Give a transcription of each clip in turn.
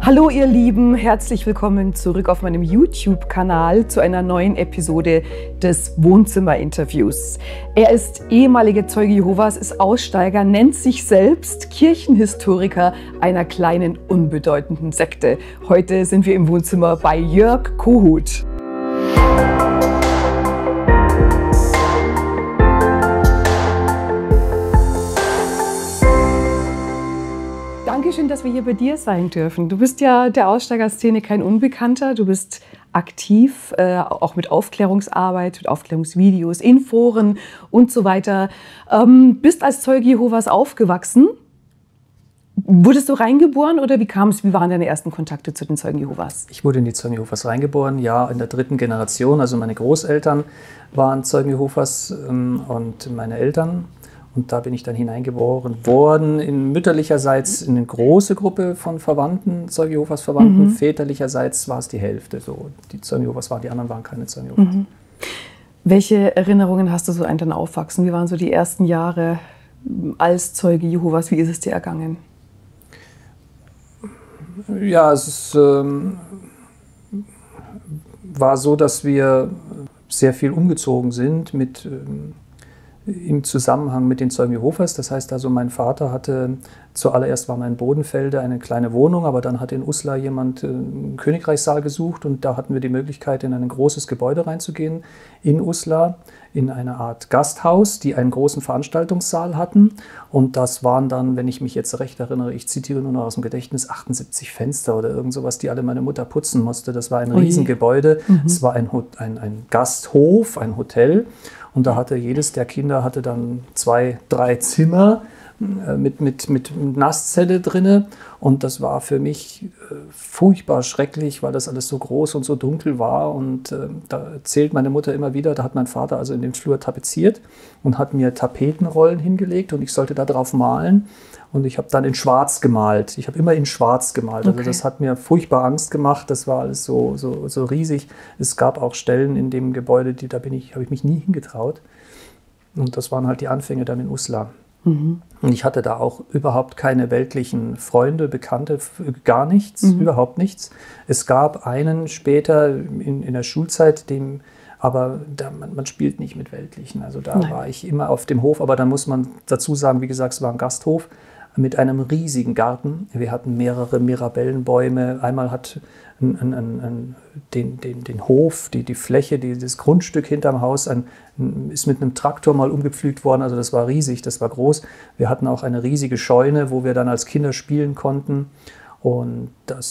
Hallo ihr Lieben, herzlich willkommen zurück auf meinem YouTube-Kanal zu einer neuen Episode des Wohnzimmer-Interviews. Er ist ehemaliger Zeuge Jehovas, ist Aussteiger, nennt sich selbst Kirchenhistoriker einer kleinen, unbedeutenden Sekte. Heute sind wir im Wohnzimmer bei Jörg Kohut. Dankeschön, dass wir hier bei dir sein dürfen. Du bist ja der Aussteigerszene kein Unbekannter. Du bist aktiv, auch mit Aufklärungsarbeit, mit Aufklärungsvideos, in Foren und so weiter. Bist als Zeuge Jehovas aufgewachsen. Wurdest du reingeboren oder wie kam es? Wie waren deine ersten Kontakte zu den Zeugen Jehovas? Ich wurde in die Zeugen Jehovas reingeboren, ja, in der 3. Generation. Also meine Großeltern waren Zeugen Jehovas und meine Eltern. Und da bin ich dann hineingeboren worden, in mütterlicherseits in eine große Gruppe von Verwandten, Zeugen Jehovas Verwandten. Väterlicherseits war es die Hälfte. So. Die Zeugen Jehovas waren, die anderen waren keine Zeugen Jehovas. Welche Erinnerungen hast du so an dein Aufwachsen? Wie waren so die ersten Jahre als Zeuge Jehovas? Wie ist es dir ergangen? Ja, es war so, dass wir sehr viel umgezogen sind im Zusammenhang mit den Zeugen Jehovas. Das heißt also, mein Vater hatte, zuallererst war in Bodenfelde eine kleine Wohnung, aber dann hat in Uslar jemand einen Königreichssaal gesucht und da hatten wir die Möglichkeit, in ein großes Gebäude reinzugehen, in Uslar, in eine Art Gasthaus, die einen großen Veranstaltungssaal hatten. Und das waren dann, wenn ich mich jetzt recht erinnere, ich zitiere nur noch aus dem Gedächtnis, 78 Fenster oder irgend sowas, die alle meine Mutter putzen musste. Das war ein Riesengebäude. Es war ein Gasthof, ein Hotel. Und da hatte jedes der Kinder hatte dann 2, 3 Zimmer mit Nasszelle drinne. Und das war für mich furchtbar schrecklich, weil das alles so groß und so dunkel war. Und da erzählt meine Mutter immer wieder, da hat mein Vater also in dem Flur tapeziert und hat mir Tapetenrollen hingelegt und ich sollte da drauf malen. Und ich habe dann in Schwarz gemalt. Ich habe immer in Schwarz gemalt. Also das hat mir furchtbar Angst gemacht. Das war alles so riesig. Es gab auch Stellen in dem Gebäude, habe ich mich nie hingetraut. Und das waren halt die Anfänge dann in Uslar. Und ich hatte da auch überhaupt keine weltlichen Freunde, Bekannte, gar nichts, überhaupt nichts. Es gab einen später in der Schulzeit, aber man spielt nicht mit Weltlichen. Also da war ich immer auf dem Hof, aber da muss man dazu sagen, wie gesagt, es war ein Gasthof mit einem riesigen Garten. Wir hatten mehrere Mirabellenbäume. Einmal hat den Hof, die Fläche, das Grundstück hinterm Haus ist mit einem Traktor mal umgepflügt worden. Also das war riesig, das war groß. Wir hatten auch eine riesige Scheune, wo wir dann als Kinder spielen konnten. Und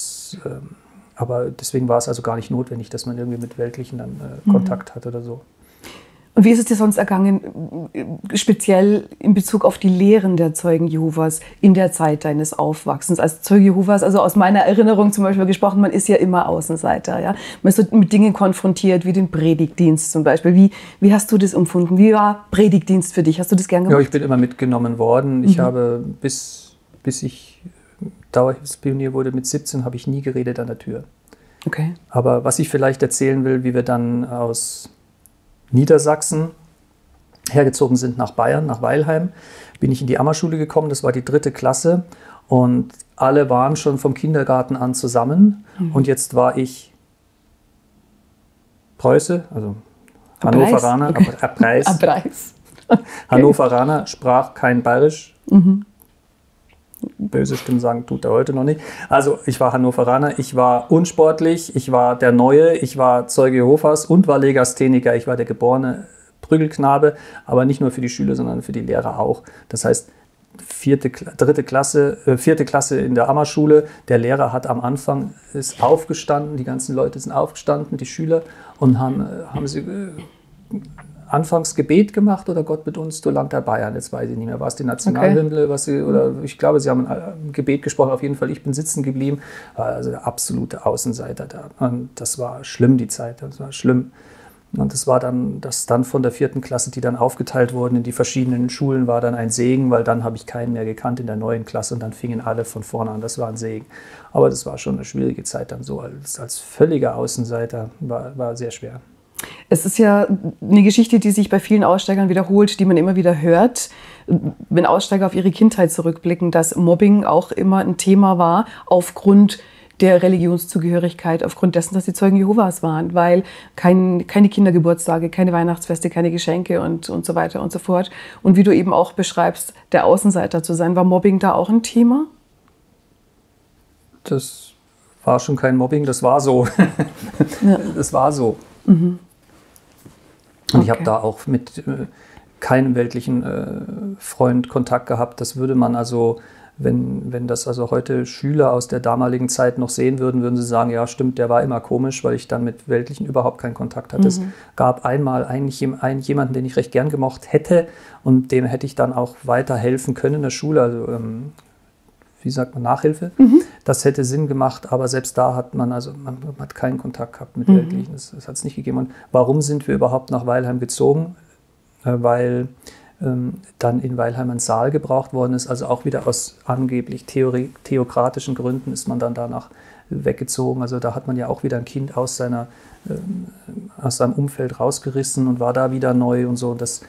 aber deswegen war es also gar nicht notwendig, dass man irgendwie mit Weltlichen dann Kontakt hat oder so. Und wie ist es dir sonst ergangen, speziell in Bezug auf die Lehren der Zeugen Jehovas in der Zeit deines Aufwachsens? Als Zeuge Jehovas, also aus meiner Erinnerung zum Beispiel gesprochen, man ist ja immer Außenseiter. Ja? Man ist so mit Dingen konfrontiert, wie den Predigtdienst zum Beispiel. Wie hast du das empfunden? Wie war Predigtdienst für dich? Hast du das gern gemacht? Ja, ich bin immer mitgenommen worden. Ich habe, bis ich Dauerhilfspionier wurde, mit 17, habe ich nie geredet an der Tür. Okay. Aber was ich vielleicht erzählen will, wie wir dann aus Niedersachsen hergezogen sind nach Bayern, nach Weilheim, bin ich in die Ammerschule gekommen, das war die 3. Klasse und alle waren schon vom Kindergarten an zusammen und jetzt war ich Preuße, also Hannoveraner, Abreis. Hannoveraner, sprach kein Bayerisch. Böse Stimmen sagen, tut er heute noch nicht. Also ich war Hannoveraner, ich war unsportlich, ich war der Neue, ich war Zeuge Jehovas und war Legastheniker. Ich war der geborene Prügelknabe, aber nicht nur für die Schüler, sondern für die Lehrer auch. Das heißt, 4. Klasse in der Ammerschule, der Lehrer hat am Anfang ist aufgestanden, die ganzen Leute sind aufgestanden, die Schüler, und haben sie anfangs Gebet gemacht oder Gott mit uns, du Land der Bayern, jetzt weiß ich nicht mehr, war es die Nationalhymne, oder ich glaube, sie haben ein Gebet gesprochen, auf jeden Fall, ich bin sitzen geblieben, also der absolute Außenseiter da. Und das war schlimm, die Zeit, das war schlimm. Und das war dann, von der 4. Klasse, die dann aufgeteilt wurden in die verschiedenen Schulen, war dann ein Segen, weil dann habe ich keinen mehr gekannt in der 9. Klasse und dann fingen alle von vorne an, das war ein Segen. Aber das war schon eine schwierige Zeit dann so, als völliger Außenseiter, war sehr schwer. Es ist ja eine Geschichte, die sich bei vielen Aussteigern wiederholt, die man immer wieder hört, wenn Aussteiger auf ihre Kindheit zurückblicken, dass Mobbing auch immer ein Thema war aufgrund der Religionszugehörigkeit aufgrund dessen, dass sie Zeugen Jehovas waren, weil keine Kindergeburtstage, keine Weihnachtsfeste, keine Geschenke und so weiter und so fort. Und wie du eben auch beschreibst, der Außenseiter zu sein, war Mobbing da auch ein Thema? Das war schon kein Mobbing, das war so. Ja. Das war so. Mhm. Und ich habe da auch mit keinem weltlichen Freund Kontakt gehabt. Das würde man also, wenn das also heute Schüler aus der damaligen Zeit noch sehen würden, würden sie sagen, ja stimmt, der war immer komisch, weil ich dann mit Weltlichen überhaupt keinen Kontakt hatte. Es gab einmal eigentlich jemanden, den ich recht gern gemocht hätte und dem hätte ich dann auch weiterhelfen können in der Schule, also wie sagt man, Nachhilfe. Das hätte Sinn gemacht, aber selbst da hat man hat keinen Kontakt gehabt mit Weltlichen. Das hat es nicht gegeben. Und warum sind wir überhaupt nach Weilheim gezogen? Weil dann in Weilheim ein Saal gebraucht worden ist, also auch wieder aus angeblich theokratischen Gründen ist man dann danach weggezogen. Also da hat man ja auch wieder ein Kind aus seinem Umfeld rausgerissen und war da wieder neu und so. Und das,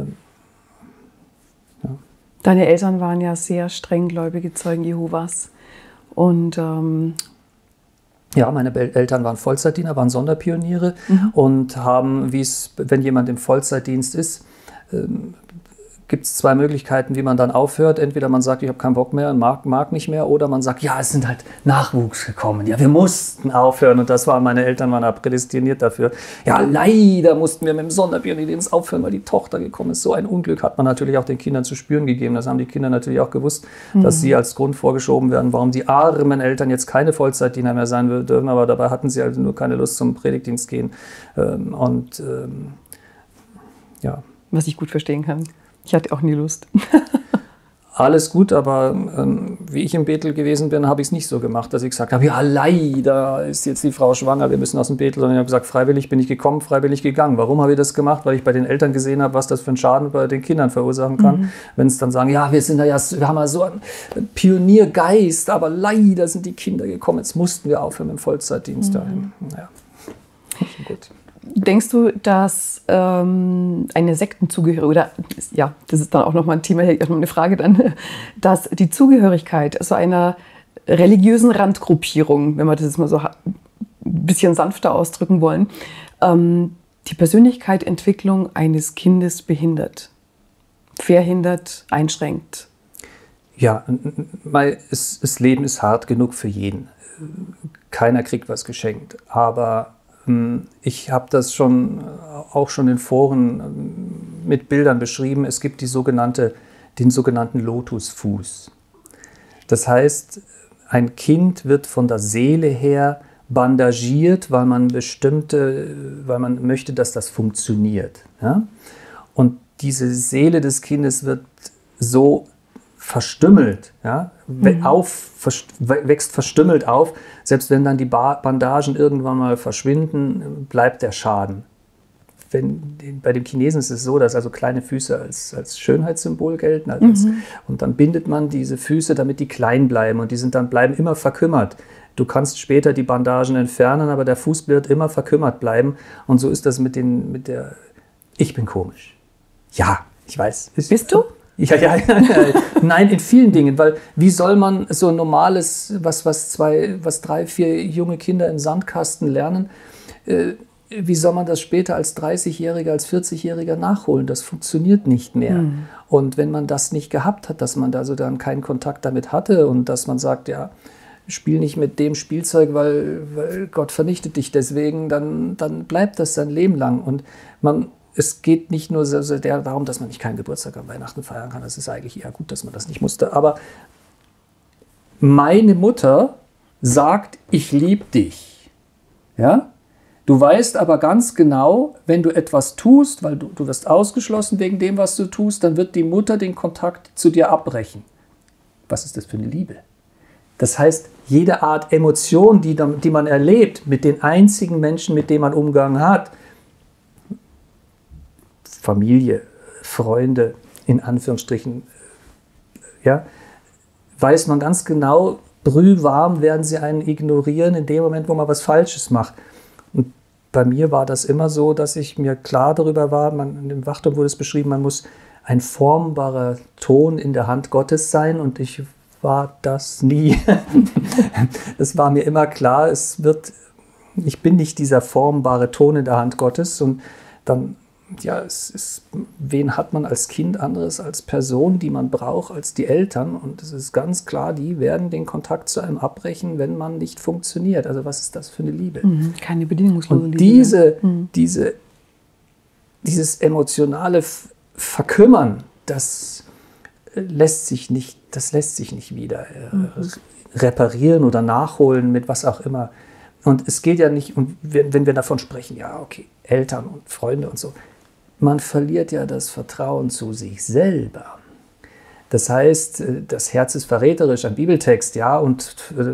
ja. Deine Eltern waren ja sehr strenggläubige Zeugen Jehovas. Und ja, meine Eltern waren Vollzeitdiener, waren Sonderpioniere und haben, wenn jemand im Vollzeitdienst ist, gibt es zwei Möglichkeiten, wie man dann aufhört. Entweder man sagt, ich habe keinen Bock mehr und mag nicht mehr, oder man sagt, ja, es sind halt Nachwuchs gekommen. Ja, wir mussten aufhören und meine Eltern waren prädestiniert dafür. Ja, leider mussten wir mit dem Sonderpionierdienst aufhören, weil die Tochter gekommen ist. So ein Unglück hat man natürlich auch den Kindern zu spüren gegeben. Das haben die Kinder natürlich auch gewusst, dass sie als Grund vorgeschoben werden, warum die armen Eltern jetzt keine Vollzeitdiener mehr sein dürfen. Aber dabei hatten sie also nur keine Lust zum Predigtdienst gehen. Ja. Was ich gut verstehen kann. Ich hatte auch nie Lust. Alles gut, aber wie ich im Bethel gewesen bin, habe ich es nicht so gemacht, dass ich gesagt habe, ja, leider ist jetzt die Frau schwanger, wir müssen aus dem Bethel. Sondern ich habe gesagt, freiwillig bin ich gekommen, freiwillig gegangen. Warum habe ich das gemacht? Weil ich bei den Eltern gesehen habe, was das für einen Schaden bei den Kindern verursachen kann. Wenn es dann sagen, ja, wir haben ja so einen Pioniergeist, aber leider sind die Kinder gekommen, jetzt mussten wir aufhören mit dem Vollzeitdienst dahin. Ja, gut. Denkst du, dass eine Sektenzugehörigkeit, oder ja, das ist dann auch nochmal ein Thema, noch eine Frage dann, dass die Zugehörigkeit so einer religiösen Randgruppierung, wenn wir das jetzt mal so ein bisschen sanfter ausdrücken wollen, die Persönlichkeitsentwicklung eines Kindes behindert, verhindert, einschränkt? Ja, das Leben ist hart genug für jeden. Keiner kriegt was geschenkt, aber ich habe das auch schon in Foren mit Bildern beschrieben. Es gibt den sogenannten Lotusfuß. Das heißt, ein Kind wird von der Seele her bandagiert, weil man möchte, dass das funktioniert. Ja? Und diese Seele des Kindes wird so verstümmelt, ja, wächst verstümmelt auf. Selbst wenn dann die Bandagen irgendwann mal verschwinden, bleibt der Schaden. Bei dem Chinesen ist es so, dass also kleine Füße als Schönheitssymbol gelten. Und dann bindet man diese Füße, damit die klein bleiben. Und bleiben immer verkümmert. Du kannst später die Bandagen entfernen, aber der Fuß wird immer verkümmert bleiben. Und so ist das mit der... Ich bin komisch. Ja, ich weiß. Bist du? Ja. Nein, in vielen Dingen, weil wie soll man so ein normales, was 3, 4 junge Kinder im Sandkasten lernen, wie soll man das später als 30-Jähriger, als 40-Jähriger nachholen? Das funktioniert nicht mehr. Und wenn man das nicht gehabt hat, dass man da so dann keinen Kontakt damit hatte und dass man sagt, ja, spiel nicht mit dem Spielzeug, weil Gott vernichtet dich deswegen, dann bleibt das sein Leben lang. Und es geht nicht nur darum, dass man nicht keinen Geburtstag an Weihnachten feiern kann. Das ist eigentlich eher gut, dass man das nicht musste. Aber meine Mutter sagt, ich liebe dich. Ja? Du weißt aber ganz genau, wenn du etwas tust, weil du wirst ausgeschlossen wegen dem, was du tust, dann wird die Mutter den Kontakt zu dir abbrechen. Was ist das für eine Liebe? Das heißt, jede Art Emotion, die man erlebt mit den einzigen Menschen, mit denen man Umgang hat, Familie, Freunde, in Anführungsstrichen, ja, weiß man ganz genau, brühwarm werden sie einen ignorieren in dem Moment, wo man was Falsches macht. Und bei mir war das immer so, dass ich mir klar darüber war, in dem Wachturm wurde es beschrieben, man muss ein formbarer Ton in der Hand Gottes sein und ich war das nie. Es war mir immer klar, ich bin nicht dieser formbare Ton in der Hand Gottes. Und dann, ja, wen hat man als Kind anderes als Person, die man braucht, als die Eltern? Und es ist ganz klar, die werden den Kontakt zu einem abbrechen, wenn man nicht funktioniert. Also was ist das für eine Liebe? Keine bedingungslose und Liebe. Dieses emotionale Verkümmern, das lässt sich nicht wieder reparieren oder nachholen mit was auch immer. Und es geht ja nicht, wenn wir davon sprechen, ja, okay, Eltern und Freunde und so, man verliert ja das Vertrauen zu sich selber. Das heißt, das Herz ist verräterisch, ein Bibeltext, ja, und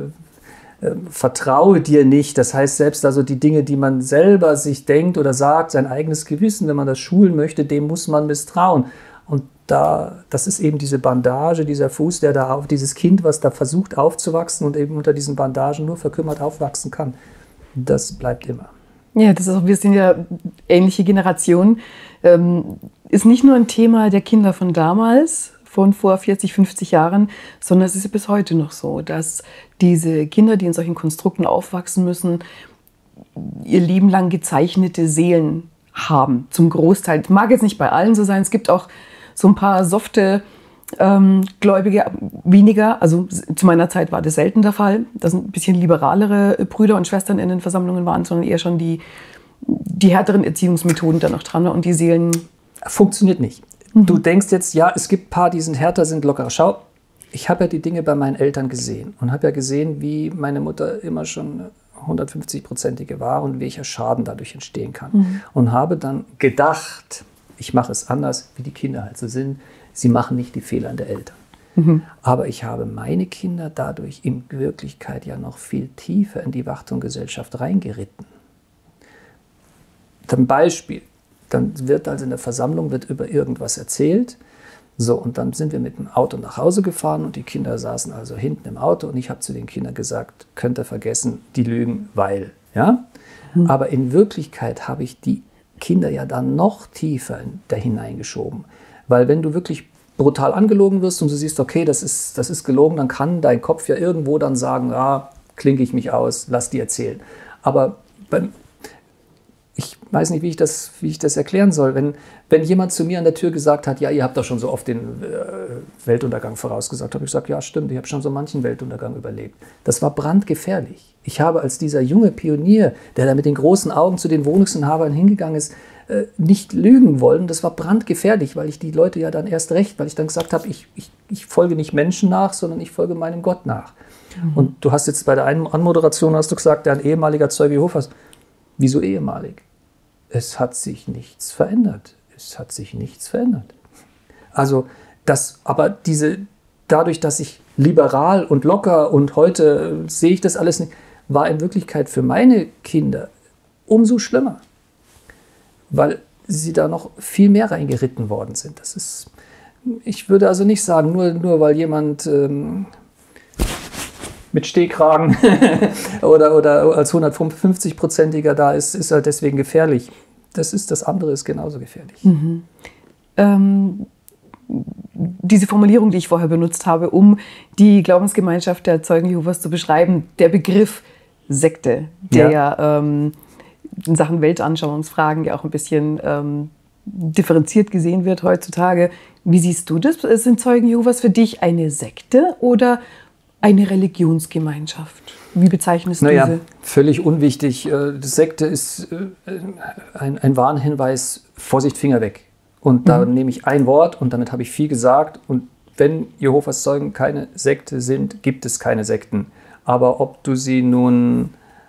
vertraue dir nicht. Das heißt, selbst also die Dinge, die man selber sich denkt oder sagt, sein eigenes Gewissen, wenn man das schulen möchte, dem muss man misstrauen. Und das ist eben diese Bandage, dieser Fuß, der da auf dieses Kind, was da versucht aufzuwachsen und eben unter diesen Bandagen nur verkümmert aufwachsen kann. Das bleibt immer. Ja, das ist auch, wir sind ja ähnliche Generationen. Ist nicht nur ein Thema der Kinder von damals, von vor 40, 50 Jahren, sondern es ist bis heute noch so, dass diese Kinder, die in solchen Konstrukten aufwachsen müssen, ihr Leben lang gezeichnete Seelen haben, zum Großteil. Mag jetzt nicht bei allen so sein, es gibt auch so ein paar softe Gläubige, weniger, also zu meiner Zeit war das selten der Fall, dass ein bisschen liberalere Brüder und Schwestern in den Versammlungen waren, sondern eher schon die härteren Erziehungsmethoden da noch dran und die Seelen... Funktioniert nicht. Du denkst jetzt, ja, es gibt ein paar, die sind härter, sind lockerer. Schau, ich habe ja die Dinge bei meinen Eltern gesehen und habe ja gesehen, wie meine Mutter immer schon 150-prozentige war und welcher Schaden dadurch entstehen kann. Und habe dann gedacht, ich mache es anders, wie die Kinder halt so sind. Sie machen nicht die Fehler der Eltern. Aber ich habe meine Kinder dadurch in Wirklichkeit ja noch viel tiefer in die Wachtumgesellschaft reingeritten. Zum Beispiel, dann wird also in der Versammlung über irgendwas erzählt. So, und dann sind wir mit dem Auto nach Hause gefahren und die Kinder saßen also hinten im Auto und ich habe zu den Kindern gesagt, könnt ihr vergessen, die lügen, weil. Ja? Aber in Wirklichkeit habe ich die Kinder ja dann noch tiefer da hineingeschoben. Weil wenn du wirklich brutal angelogen wirst und du siehst, okay, das ist gelogen, dann kann dein Kopf ja irgendwo dann sagen, ja, klinke ich mich aus, lass die erzählen. Aber ich weiß nicht, wie ich das erklären soll. Wenn jemand zu mir an der Tür gesagt hat, ja, ihr habt doch schon so oft den Weltuntergang vorausgesagt, habe ich gesagt, ja, stimmt, ich habe schon so manchen Weltuntergang überlebt. Das war brandgefährlich. Ich habe als dieser junge Pionier, der da mit den großen Augen zu den Wohnungsinhabern hingegangen ist, nicht lügen wollen. Das war brandgefährlich, weil ich die Leute ja dann erst recht, weil ich dann gesagt habe, ich folge nicht Menschen nach, sondern ich folge meinem Gott nach. Und du hast jetzt bei der einen Anmoderation hast du gesagt, der ein ehemaliger Zeuge Jehovas. Wieso ehemalig? Es hat sich nichts verändert. Es hat sich nichts verändert. Also dadurch, dass ich liberal und locker und heute sehe ich das alles nicht, war in Wirklichkeit für meine Kinder umso schlimmer, weil sie da noch viel mehr reingeritten worden sind. Ich würde also nicht sagen, nur weil jemand mit Stehkragen oder als 150-prozentiger da ist, ist er deswegen gefährlich. Das andere ist genauso gefährlich. Diese Formulierung, die ich vorher benutzt habe, um die Glaubensgemeinschaft der Zeugen Jehovas zu beschreiben, der Begriff Sekte, der ja in Sachen Weltanschauungsfragen ja auch ein bisschen differenziert gesehen wird heutzutage. Wie siehst du das? Sind Zeugen Jehovas für dich eine Sekte oder eine Religionsgemeinschaft? Wie bezeichnest du sie? Völlig unwichtig. Die Sekte ist ein Warnhinweis, Vorsicht, Finger weg. Und da nehme ich ein Wort und damit habe ich viel gesagt. Und wenn Jehovas Zeugen keine Sekte sind, gibt es keine Sekten. Aber ob du sie nun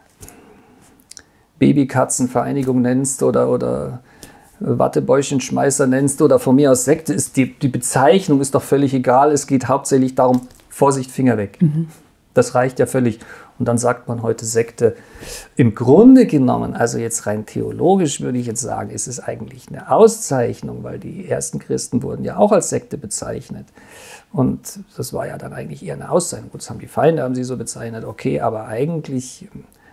Babykatzenvereinigung nennst oder Wattebäuschenschmeißer nennst oder von mir aus Sekte, ist die Bezeichnung ist doch völlig egal. Es geht hauptsächlich darum, Vorsicht, Finger weg. Das reicht ja völlig. Und dann sagt man heute Sekte. Im Grunde genommen, also jetzt rein theologisch würde ich jetzt sagen, ist es eigentlich eine Auszeichnung, weil die ersten Christen wurden ja auch als Sekte bezeichnet. Und das war ja dann eigentlich eher eine Auszeichnung. Gut, das haben die Feinde, haben sie so bezeichnet, okay, aber eigentlich,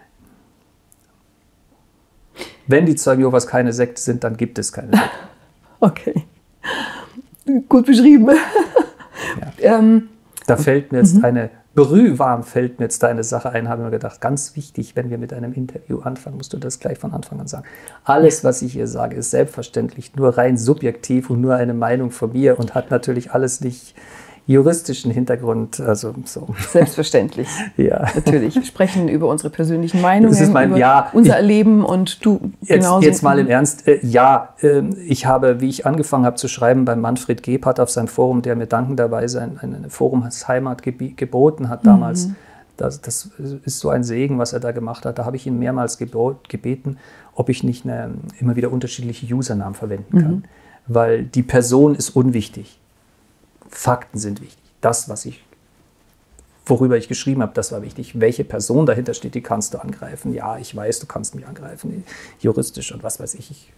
wenn die Zeugen Jehovas keine Sekte sind, dann gibt es keine Sekte. Okay, gut beschrieben. Ja. Da fällt mir jetzt brühwarm fällt mir jetzt deine Sache ein, habe ich mir gedacht, ganz wichtig, wenn wir mit einem Interview anfangen, musst du das gleich von Anfang an sagen. Alles, was ich hier sage, ist selbstverständlich nur rein subjektiv und nur eine Meinung von mir und hat natürlich alles nicht juristischen Hintergrund. Also so. Selbstverständlich. Ja. Natürlich. Wir sprechen über unsere persönlichen Meinungen, über unser Erleben und du genauso. Jetzt mal im Ernst. Ich habe, wie ich angefangen habe zu schreiben, beim Manfred Gebhardt auf seinem Forum, der mir dankenderweise ein Forum als Heimat geboten hat damals. Das ist so ein Segen, was er da gemacht hat. Da habe ich ihn mehrmals gebeten, ob ich nicht immer wieder unterschiedliche Usernamen verwenden kann. Weil die Person ist unwichtig. Fakten sind wichtig. Das, worüber ich geschrieben habe, das war wichtig. Welche Person dahinter steht, die kannst du angreifen. Ja, ich weiß, du kannst mich angreifen, juristisch und was weiß ich.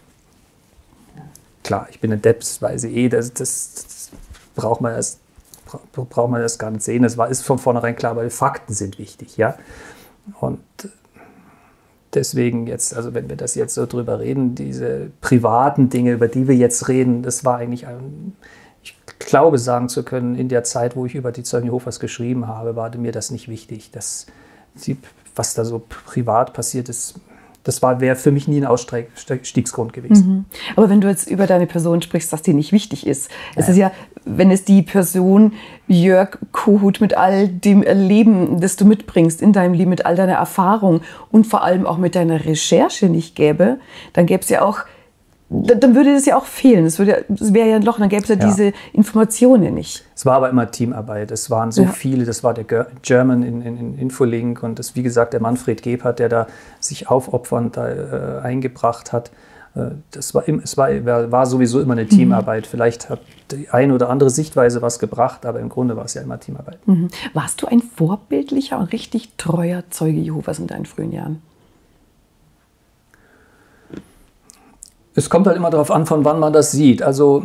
Klar, ich bin ein Depp, das weiß ich das braucht man erst gar nicht sehen. Ist von vornherein klar, weil Fakten sind wichtig. Ja? Und deswegen jetzt, also wenn wir das jetzt so drüber reden, diese privaten Dinge, über die wir jetzt reden, das war eigentlich ich glaube, sagen zu können, in der Zeit, wo ich über die Zeugen Jehovas geschrieben habe, war mir das nicht wichtig. Was da so privat passiert ist, wäre für mich nie ein Ausstiegsgrund gewesen. Aber wenn du jetzt über deine Person sprichst, dass die nicht wichtig ist, es ist ja, wenn es die Person Jörg Kohut mit all dem Leben, das du mitbringst in deinem Leben, mit all deiner Erfahrung und vor allem auch mit deiner Recherche nicht gäbe, dann gäbe es ja auch, dann würde das ja auch fehlen. Es wäre ja ein Loch, dann gäbe es ja diese Informationen nicht. Es war aber immer Teamarbeit. Es waren so viele, das war der German in Infolink und das, wie gesagt, der Manfred Gebhardt, der da sich aufopfernd eingebracht hat. Es war sowieso immer eine Teamarbeit. Vielleicht hat die eine oder andere Sichtweise was gebracht, aber im Grunde war es ja immer Teamarbeit. Warst du ein vorbildlicher und richtig treuer Zeuge Jehovas in deinen frühen Jahren? Es kommt halt immer darauf an, von wann man das sieht. Also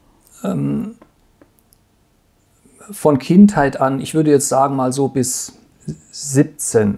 von Kindheit an, ich würde jetzt sagen mal so bis 17,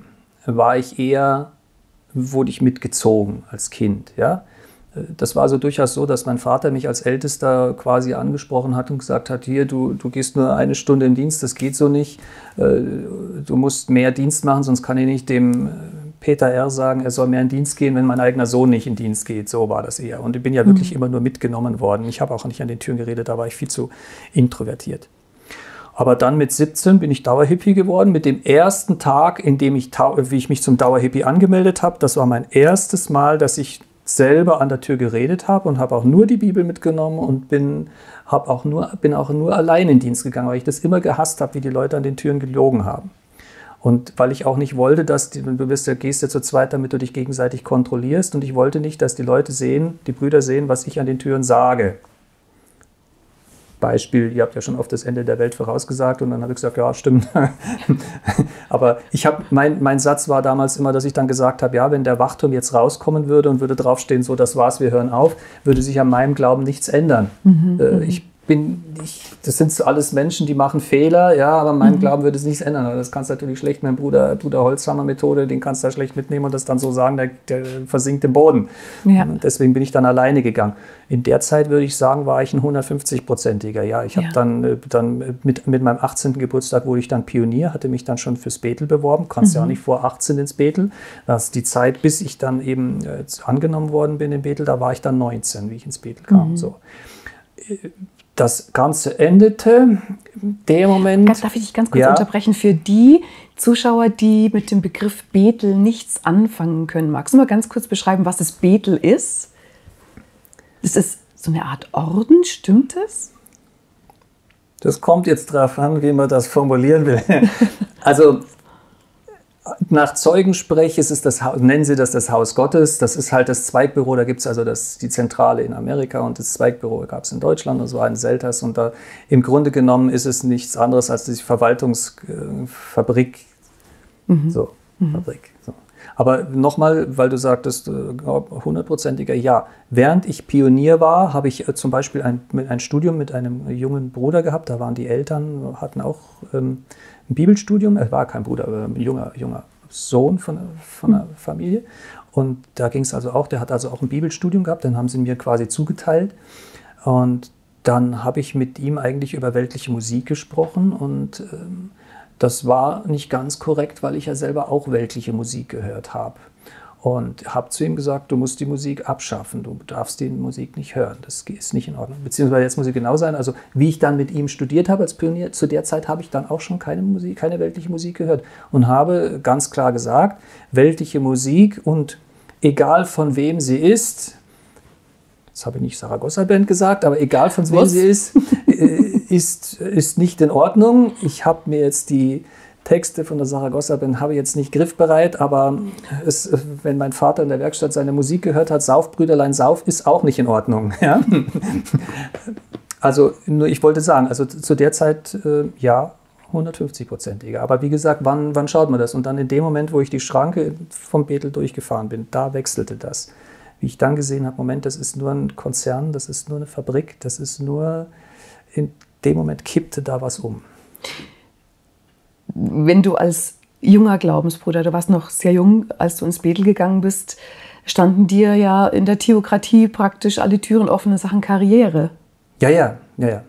wurde ich mitgezogen als Kind. Ja? Das war also durchaus so, dass mein Vater mich als Ältester quasi angesprochen hat und gesagt hat, hier, du gehst nur eine Stunde in Dienst, das geht so nicht. Du musst mehr Dienst machen, sonst kann ich nicht dem Peter R. sagen, er soll mehr in Dienst gehen, wenn mein eigener Sohn nicht in Dienst geht. So war das eher. Und ich bin ja wirklich immer nur mitgenommen worden. Ich habe auch nicht an den Türen geredet, da war ich viel zu introvertiert. Aber dann mit 17 bin ich Dauerhippie geworden. Mit dem ersten Tag, wie ich mich zum Dauerhippie angemeldet habe, das war mein erstes Mal, dass ich selber an der Tür geredet habe und habe auch nur die Bibel mitgenommen und bin auch nur allein in Dienst gegangen, weil ich das immer gehasst habe, wie die Leute an den Türen gelogen haben. Und weil ich auch nicht wollte, dass gehst ja zu zweit, damit du dich gegenseitig kontrollierst. Und ich wollte nicht, dass die Brüder sehen, was ich an den Türen sage. Beispiel, ihr habt ja schon oft das Ende der Welt vorausgesagt. Und dann habe ich gesagt, ja, stimmt. Aber mein Satz war damals immer, dass ich dann gesagt habe, ja, wenn der Wachturm jetzt rauskommen würde und würde draufstehen, so, das war's, wir hören auf, würde sich an meinem Glauben nichts ändern. Das sind so alles Menschen, die machen Fehler, ja, aber mein Glauben würde es nichts ändern. Aber das kannst du natürlich schlecht mit dem Bruder Holzhammer-Methode, den kannst du da schlecht mitnehmen und das dann so sagen, der versinkt im Boden. Ja. Und deswegen bin ich dann alleine gegangen. In der Zeit, würde ich sagen, war ich ein 150-prozentiger. Ja, ich habe dann mit meinem 18. Geburtstag wurde ich dann Pionier, hatte mich dann schon fürs Bethel beworben, kannst ja auch nicht vor 18 ins Bethel. Das ist die Zeit, bis ich dann eben angenommen worden bin im Bethel, da war ich dann 19, wie ich ins Bethel kam. So. Das Ganze endete in dem Moment. Darf ich dich ganz kurz unterbrechen? Für die Zuschauer, die mit dem Begriff Bethel nichts anfangen können, magst du mal ganz kurz beschreiben, was das Bethel ist? Ist es so eine Art Orden, stimmt es? Das kommt jetzt drauf an, wie man das formulieren will. Also nach Zeugensprech ist es nennen sie das Haus Gottes. Das ist halt das Zweigbüro. Da gibt es also die Zentrale in Amerika und das Zweigbüro gab es in Deutschland. Das war in Selters. Und da im Grunde genommen ist es nichts anderes als die Verwaltungsfabrik. Fabrik. So. Aber nochmal, weil du sagtest, 100%iger ja. Während ich Pionier war, habe ich zum Beispiel ein Studium mit einem jungen Bruder gehabt. Da waren die Eltern, hatten auch ein Bibelstudium. Er war kein Bruder, aber ein junger Sohn von einer Familie. Und da ging es also auch, der hat also auch ein Bibelstudium gehabt. Dann haben sie mir quasi zugeteilt. Und dann habe ich mit ihm eigentlich über weltliche Musik gesprochen und das war nicht ganz korrekt, weil ich ja selber auch weltliche Musik gehört habe. Und habe zu ihm gesagt, du musst die Musik abschaffen, du darfst die Musik nicht hören, das ist nicht in Ordnung. Beziehungsweise jetzt muss ich genau sein, also wie ich dann mit ihm studiert habe als Pionier, zu der Zeit habe ich dann auch schon keine weltliche Musik gehört und habe ganz klar gesagt, weltliche Musik und egal von wem sie ist, das habe ich nicht Saragossa Band gesagt, aber egal von wem sie ist nicht in Ordnung. Ich habe mir jetzt die Texte von der Saragossa Band habe ich jetzt nicht griffbereit, aber wenn mein Vater in der Werkstatt seine Musik gehört hat, Sauf, Brüderlein, Sauf, ist auch nicht in Ordnung. Ja? Also nur ich wollte sagen, also zu der Zeit ja, 150%iger. Aber wie gesagt, wann schaut man das? Und dann in dem Moment, wo ich die Schranke vom Bethel durchgefahren bin, da wechselte das. Wie ich dann gesehen habe, Moment, das ist nur ein Konzern, das ist nur eine Fabrik, das ist nur, in dem Moment kippte da was um. Wenn du als junger Glaubensbruder, du warst noch sehr jung, als du ins Bethel gegangen bist, standen dir ja in der Theokratie praktisch alle Türen offen in Sachen Karriere. Ja.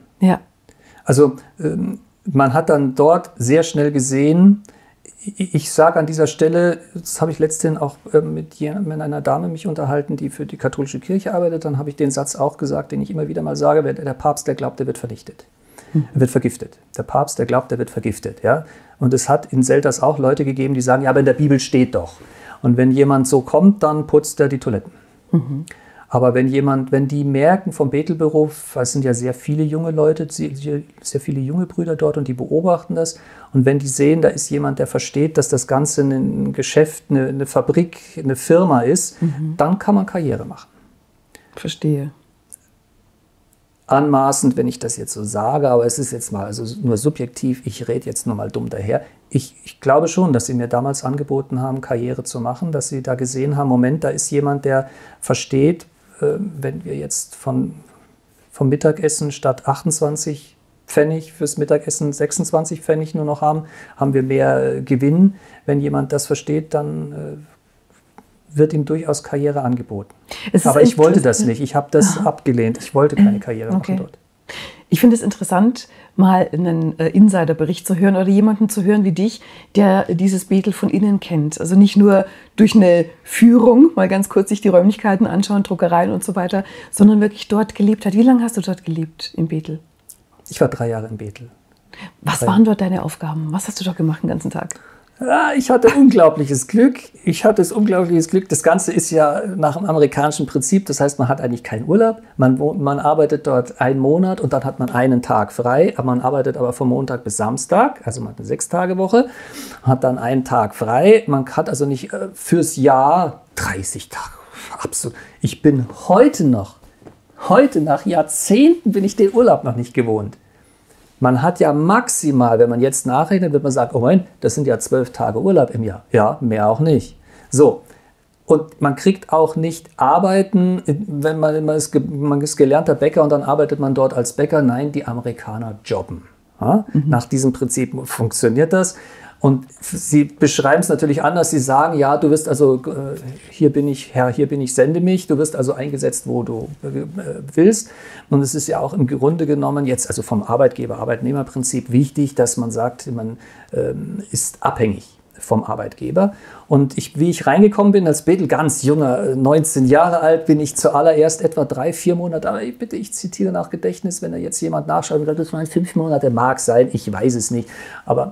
Also man hat dann dort sehr schnell gesehen, ich sage an dieser Stelle, das habe ich letztendlich auch mit einer Dame mich unterhalten, die für die katholische Kirche arbeitet, dann habe ich den Satz auch gesagt, den ich immer wieder mal sage, der Papst, der glaubt, der wird vernichtet. Er wird vergiftet. Der Papst, der glaubt, der wird vergiftet. Ja? Und es hat in Selters auch Leute gegeben, die sagen, ja, aber in der Bibel steht doch. Und wenn jemand so kommt, dann putzt er die Toiletten. Aber wenn die merken vom Bethelberuf, es sind ja sehr viele junge Leute, sehr viele junge Brüder dort und die beobachten das. Und wenn die sehen, da ist jemand, der versteht, dass das Ganze ein Geschäft, eine Fabrik, eine Firma ist, dann kann man Karriere machen. Verstehe. Anmaßend, wenn ich das jetzt so sage, aber es ist jetzt mal also nur subjektiv, ich rede jetzt nur mal dumm daher. Ich glaube schon, dass sie mir damals angeboten haben, Karriere zu machen, dass sie da gesehen haben, Moment, da ist jemand, der versteht, wenn wir jetzt vom Mittagessen statt 28 Pfennig fürs Mittagessen 26 Pfennig nur noch haben, haben wir mehr Gewinn. Wenn jemand das versteht, dann wird ihm durchaus Karriere angeboten. Aber ich wollte das nicht. Ich habe das abgelehnt. Ich wollte keine Karriere machen dort. Ich finde es interessant, mal einen Insiderbericht zu hören oder jemanden zu hören wie dich, der dieses Bethel von innen kennt. Also nicht nur durch eine Führung, mal ganz kurz sich die Räumlichkeiten anschauen, Druckereien und so weiter, sondern wirklich dort gelebt hat. Wie lange hast du dort gelebt in Bethel? Ich war 3 Jahre in Bethel. Was waren dort deine Aufgaben? Was hast du dort gemacht den ganzen Tag? Ja, ich hatte unglaubliches Glück. Das Ganze ist ja nach dem amerikanischen Prinzip. Das heißt, man hat eigentlich keinen Urlaub. Man arbeitet dort 1 Monat und dann hat man einen Tag frei. Aber man arbeitet aber von Montag bis Samstag. Also man hat eine 6-Tage-Woche, hat dann einen Tag frei. Man hat also nicht fürs Jahr 30 Tage. Absolut. Ich bin heute nach Jahrzehnten bin ich den Urlaub noch nicht gewohnt. Man hat ja maximal, wenn man jetzt nachrechnet, wird man sagen, oh mein, das sind ja 12 Tage Urlaub im Jahr. Ja, mehr auch nicht. So, und man kriegt auch nicht arbeiten, wenn man ist gelernter Bäcker und dann arbeitet man dort als Bäcker. Nein, die Amerikaner jobben. Ja? Nach diesem Prinzip funktioniert das. Und sie beschreiben es natürlich anders. Sie sagen, ja, du wirst also, hier bin ich Herr, hier bin ich, sende mich. Du wirst also eingesetzt, wo du willst. Und es ist ja auch im Grunde genommen jetzt, also vom Arbeitgeber-Arbeitnehmer-Prinzip wichtig, dass man sagt, man ist abhängig vom Arbeitgeber. Und wie ich reingekommen bin als Bethel, ganz junger, 19 Jahre alt, bin ich zuallererst etwa 3-4 Monate, aber bitte, ich zitiere nach Gedächtnis, wenn da jetzt jemand nachschaut, das waren 5 Monate, mag sein, ich weiß es nicht, aber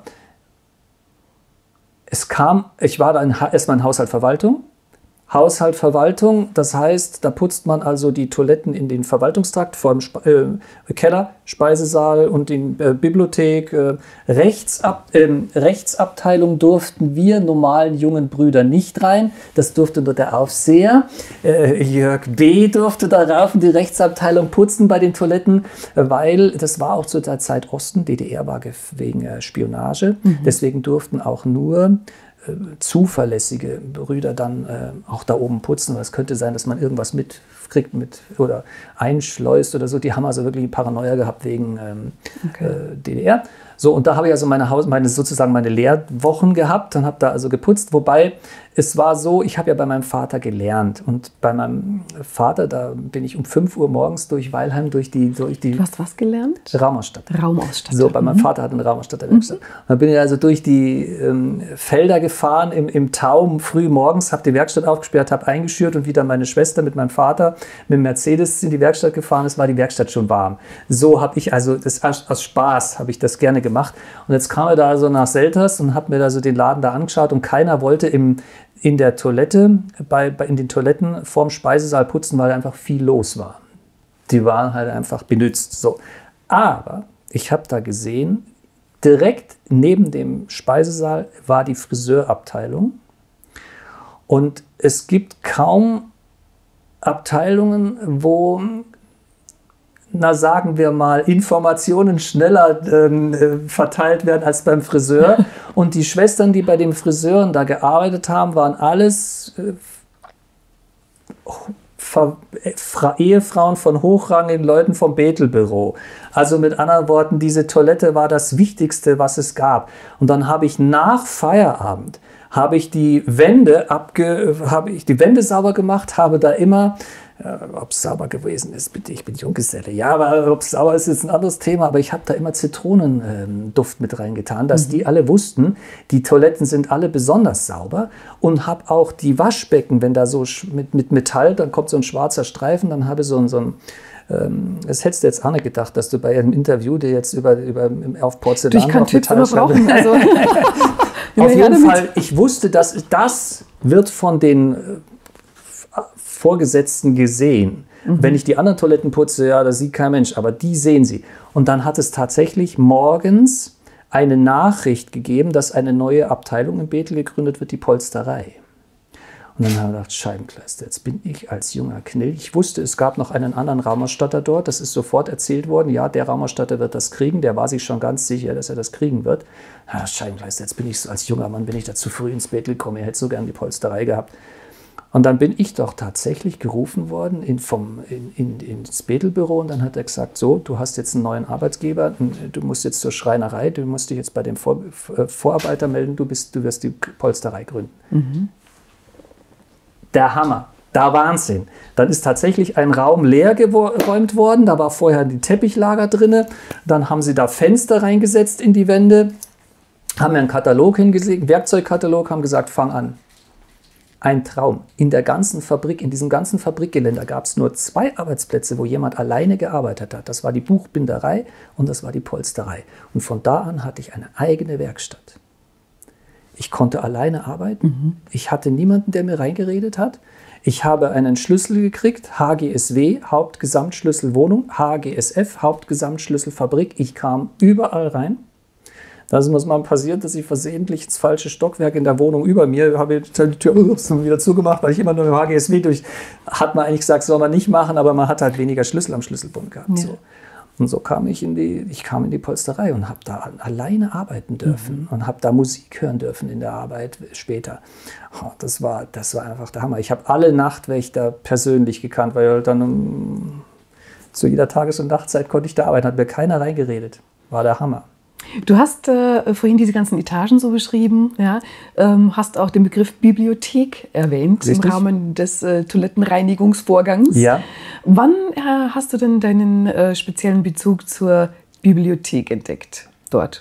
ich war dann erstmal in Haushaltsverwaltung. Haushaltsverwaltung, das heißt, da putzt man also die Toiletten in den Verwaltungstrakt, vor dem Keller, Speisesaal und in Bibliothek. Rechtsabteilung durften wir normalen jungen Brüder nicht rein. Das durfte nur der Aufseher. Jörg B. durfte da rauf in die Rechtsabteilung putzen bei den Toiletten, weil das war auch zu der Zeit Osten, DDR war wegen Spionage. Deswegen durften auch nur zuverlässige Brüder dann auch da oben putzen. Weil es könnte sein, dass man irgendwas mitkriegt oder einschleust oder so. Die haben also wirklich Paranoia gehabt wegen DDR. So, und da habe ich also meine Lehrwochen gehabt und habe da also geputzt. Wobei es war so, ich habe ja bei meinem Vater gelernt und bei meinem Vater, da bin ich um 5 Uhr morgens durch Weilheim, durch die... Du hast was gelernt? Raumausstatter. Raumausstatter. So, bei meinem Vater hat eine Raumausstatterwerkstatt. Dann bin ich also durch die Felder gefahren im Tau, früh morgens, habe die Werkstatt aufgesperrt, habe eingeschürt und wieder meine Schwester mit meinem Vater mit dem Mercedes in die Werkstatt gefahren. Es war die Werkstatt schon warm. So habe ich, also das aus Spaß habe ich das gerne gemacht. Und jetzt kam er da also nach Selters und habe mir da so den Laden da angeschaut und keiner wollte in der Toilette, in den Toiletten vorm Speisesaal putzen, weil einfach viel los war. Die waren halt einfach benutzt. So. Aber ich habe da gesehen, direkt neben dem Speisesaal war die Friseurabteilung. Und es gibt kaum Abteilungen, wo, na sagen wir mal, Informationen schneller verteilt werden als beim Friseur. Und die Schwestern, die bei den Friseuren da gearbeitet haben, waren alles Ehefrauen von hochrangigen Leuten vom Bethelbüro. Also mit anderen Worten, diese Toilette war das Wichtigste, was es gab. Und dann habe ich nach Feierabend die Wände sauber gemacht, habe da immer, ob es sauber gewesen ist, bitte, ich bin Junggeselle. Ja, aber ob es sauber ist, ist ein anderes Thema. Aber ich habe da immer Zitronenduft mit reingetan, dass die alle wussten, die Toiletten sind alle besonders sauber. Und habe auch die Waschbecken, wenn da so mit Metall, dann kommt so ein schwarzer Streifen, dann habe ich so ein das hättest du jetzt auch nicht gedacht, dass du bei einem Interview dir jetzt auf Porzellan ich kann auf Tipps Metall immer brauchen. Also. Auf jeden Fall, ich wusste, dass das wird von den Vorgesetzten gesehen. Wenn ich die anderen Toiletten putze, ja, das sieht kein Mensch, aber die sehen sie. Und dann hat es tatsächlich morgens eine Nachricht gegeben, dass eine neue Abteilung in Bethel gegründet wird, die Polsterei. Und dann habe ich gedacht, Scheibenkleister, jetzt bin ich als junger Knill. Ich wusste, es gab noch einen anderen Raumausstatter dort. Das ist sofort erzählt worden. Ja, der Raumausstatter wird das kriegen. Der war sich schon ganz sicher, dass er das kriegen wird. Ja, Scheibenkleister, jetzt bin ich so, als junger Mann bin ich da zu früh ins Bethel gekommen. Er hätte so gern die Polsterei gehabt. Und dann bin ich doch tatsächlich gerufen worden ins Bethelbüro. Und dann hat er gesagt, so, du hast jetzt einen neuen Arbeitgeber. Du musst jetzt zur Schreinerei. Du musst dich jetzt bei dem Vorarbeiter melden. Du wirst die Polsterei gründen. Mhm. Der Hammer, der Wahnsinn. Dann ist tatsächlich ein Raum leer geräumt worden, da war vorher die Teppichlager drin, dann haben sie da Fenster reingesetzt in die Wände, haben mir einen Katalog hingelegt, Werkzeugkatalog, haben gesagt, fang an. Ein Traum. In der ganzen Fabrik, in diesem ganzen Fabrikgelände gab es nur 2 Arbeitsplätze, wo jemand alleine gearbeitet hat. Das war die Buchbinderei und das war die Polsterei. Und von da an hatte ich eine eigene Werkstatt. Ich konnte alleine arbeiten. Mhm. Ich hatte niemanden, der mir reingeredet hat. Ich habe einen Schlüssel gekriegt, HGSW, Hauptgesamtschlüssel Wohnung, HGSF, Hauptgesamtschlüssel Fabrik. Ich kam überall rein. Da ist mir mal passiert, dass ich versehentlich ins falsche Stockwerk in der Wohnung über mir, habe die Tür wieder zugemacht, weil ich immer nur im HGSW durch, hat man eigentlich gesagt, soll man nicht machen, aber man hat halt weniger Schlüssel am Schlüsselbund gehabt. Ja. So. Und so kam ich in die Polsterei und habe da alleine arbeiten dürfen und habe da Musik hören dürfen in der Arbeit später. Oh, das war einfach der Hammer. Ich habe alle Nachtwächter persönlich gekannt, weil dann zu jeder Tages- und Nachtzeit konnte ich da arbeiten, hat mir keiner reingeredet. War der Hammer. Du hast vorhin diese ganzen Etagen so beschrieben, ja, hast auch den Begriff Bibliothek erwähnt. Richtig. Im Rahmen des Toilettenreinigungsvorgangs. Ja. Wann hast du denn deinen speziellen Bezug zur Bibliothek entdeckt dort?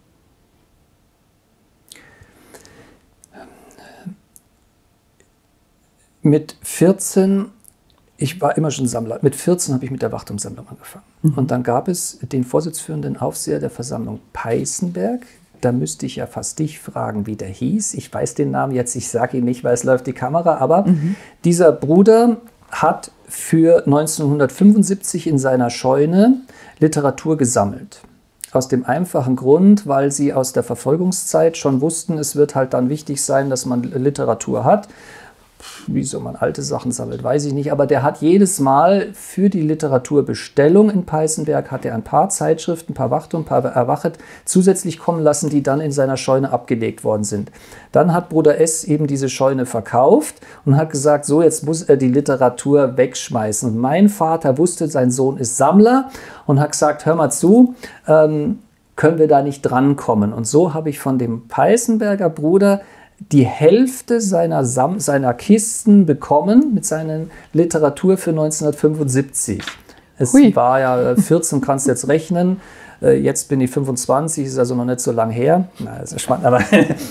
Mit 14, ich war immer schon Sammler, mit 14 habe ich mit der Wachturmsammlung angefangen. Und dann gab es den vorsitzführenden Aufseher der Versammlung Peißenberg. Da müsste ich ja fast dich fragen, wie der hieß. Ich weiß den Namen jetzt, ich sage ihn nicht, weil es läuft die Kamera. Aber dieser Bruder hat für 1975 in seiner Scheune Literatur gesammelt. Aus dem einfachen Grund, weil sie aus der Verfolgungszeit schon wussten, es wird halt dann wichtig sein, dass man Literatur hat. Wieso man alte Sachen sammelt, weiß ich nicht. Aber der hat jedes Mal für die Literaturbestellung in Peißenberg hat er ein paar Zeitschriften, ein paar Wachturm, ein paar Erwachet zusätzlich kommen lassen, die dann in seiner Scheune abgelegt worden sind. Dann hat Bruder S. eben diese Scheune verkauft und hat gesagt, so jetzt muss er die Literatur wegschmeißen. Und mein Vater wusste, sein Sohn ist Sammler und hat gesagt, hör mal zu, können wir da nicht drankommen. Und so habe ich von dem Peißenberger Bruder die Hälfte seiner Kisten bekommen mit seiner Literatur für 1975. Es war ja 14, kannst du jetzt rechnen. Jetzt bin ich 25, ist also noch nicht so lang her. Na, das ist spannend, aber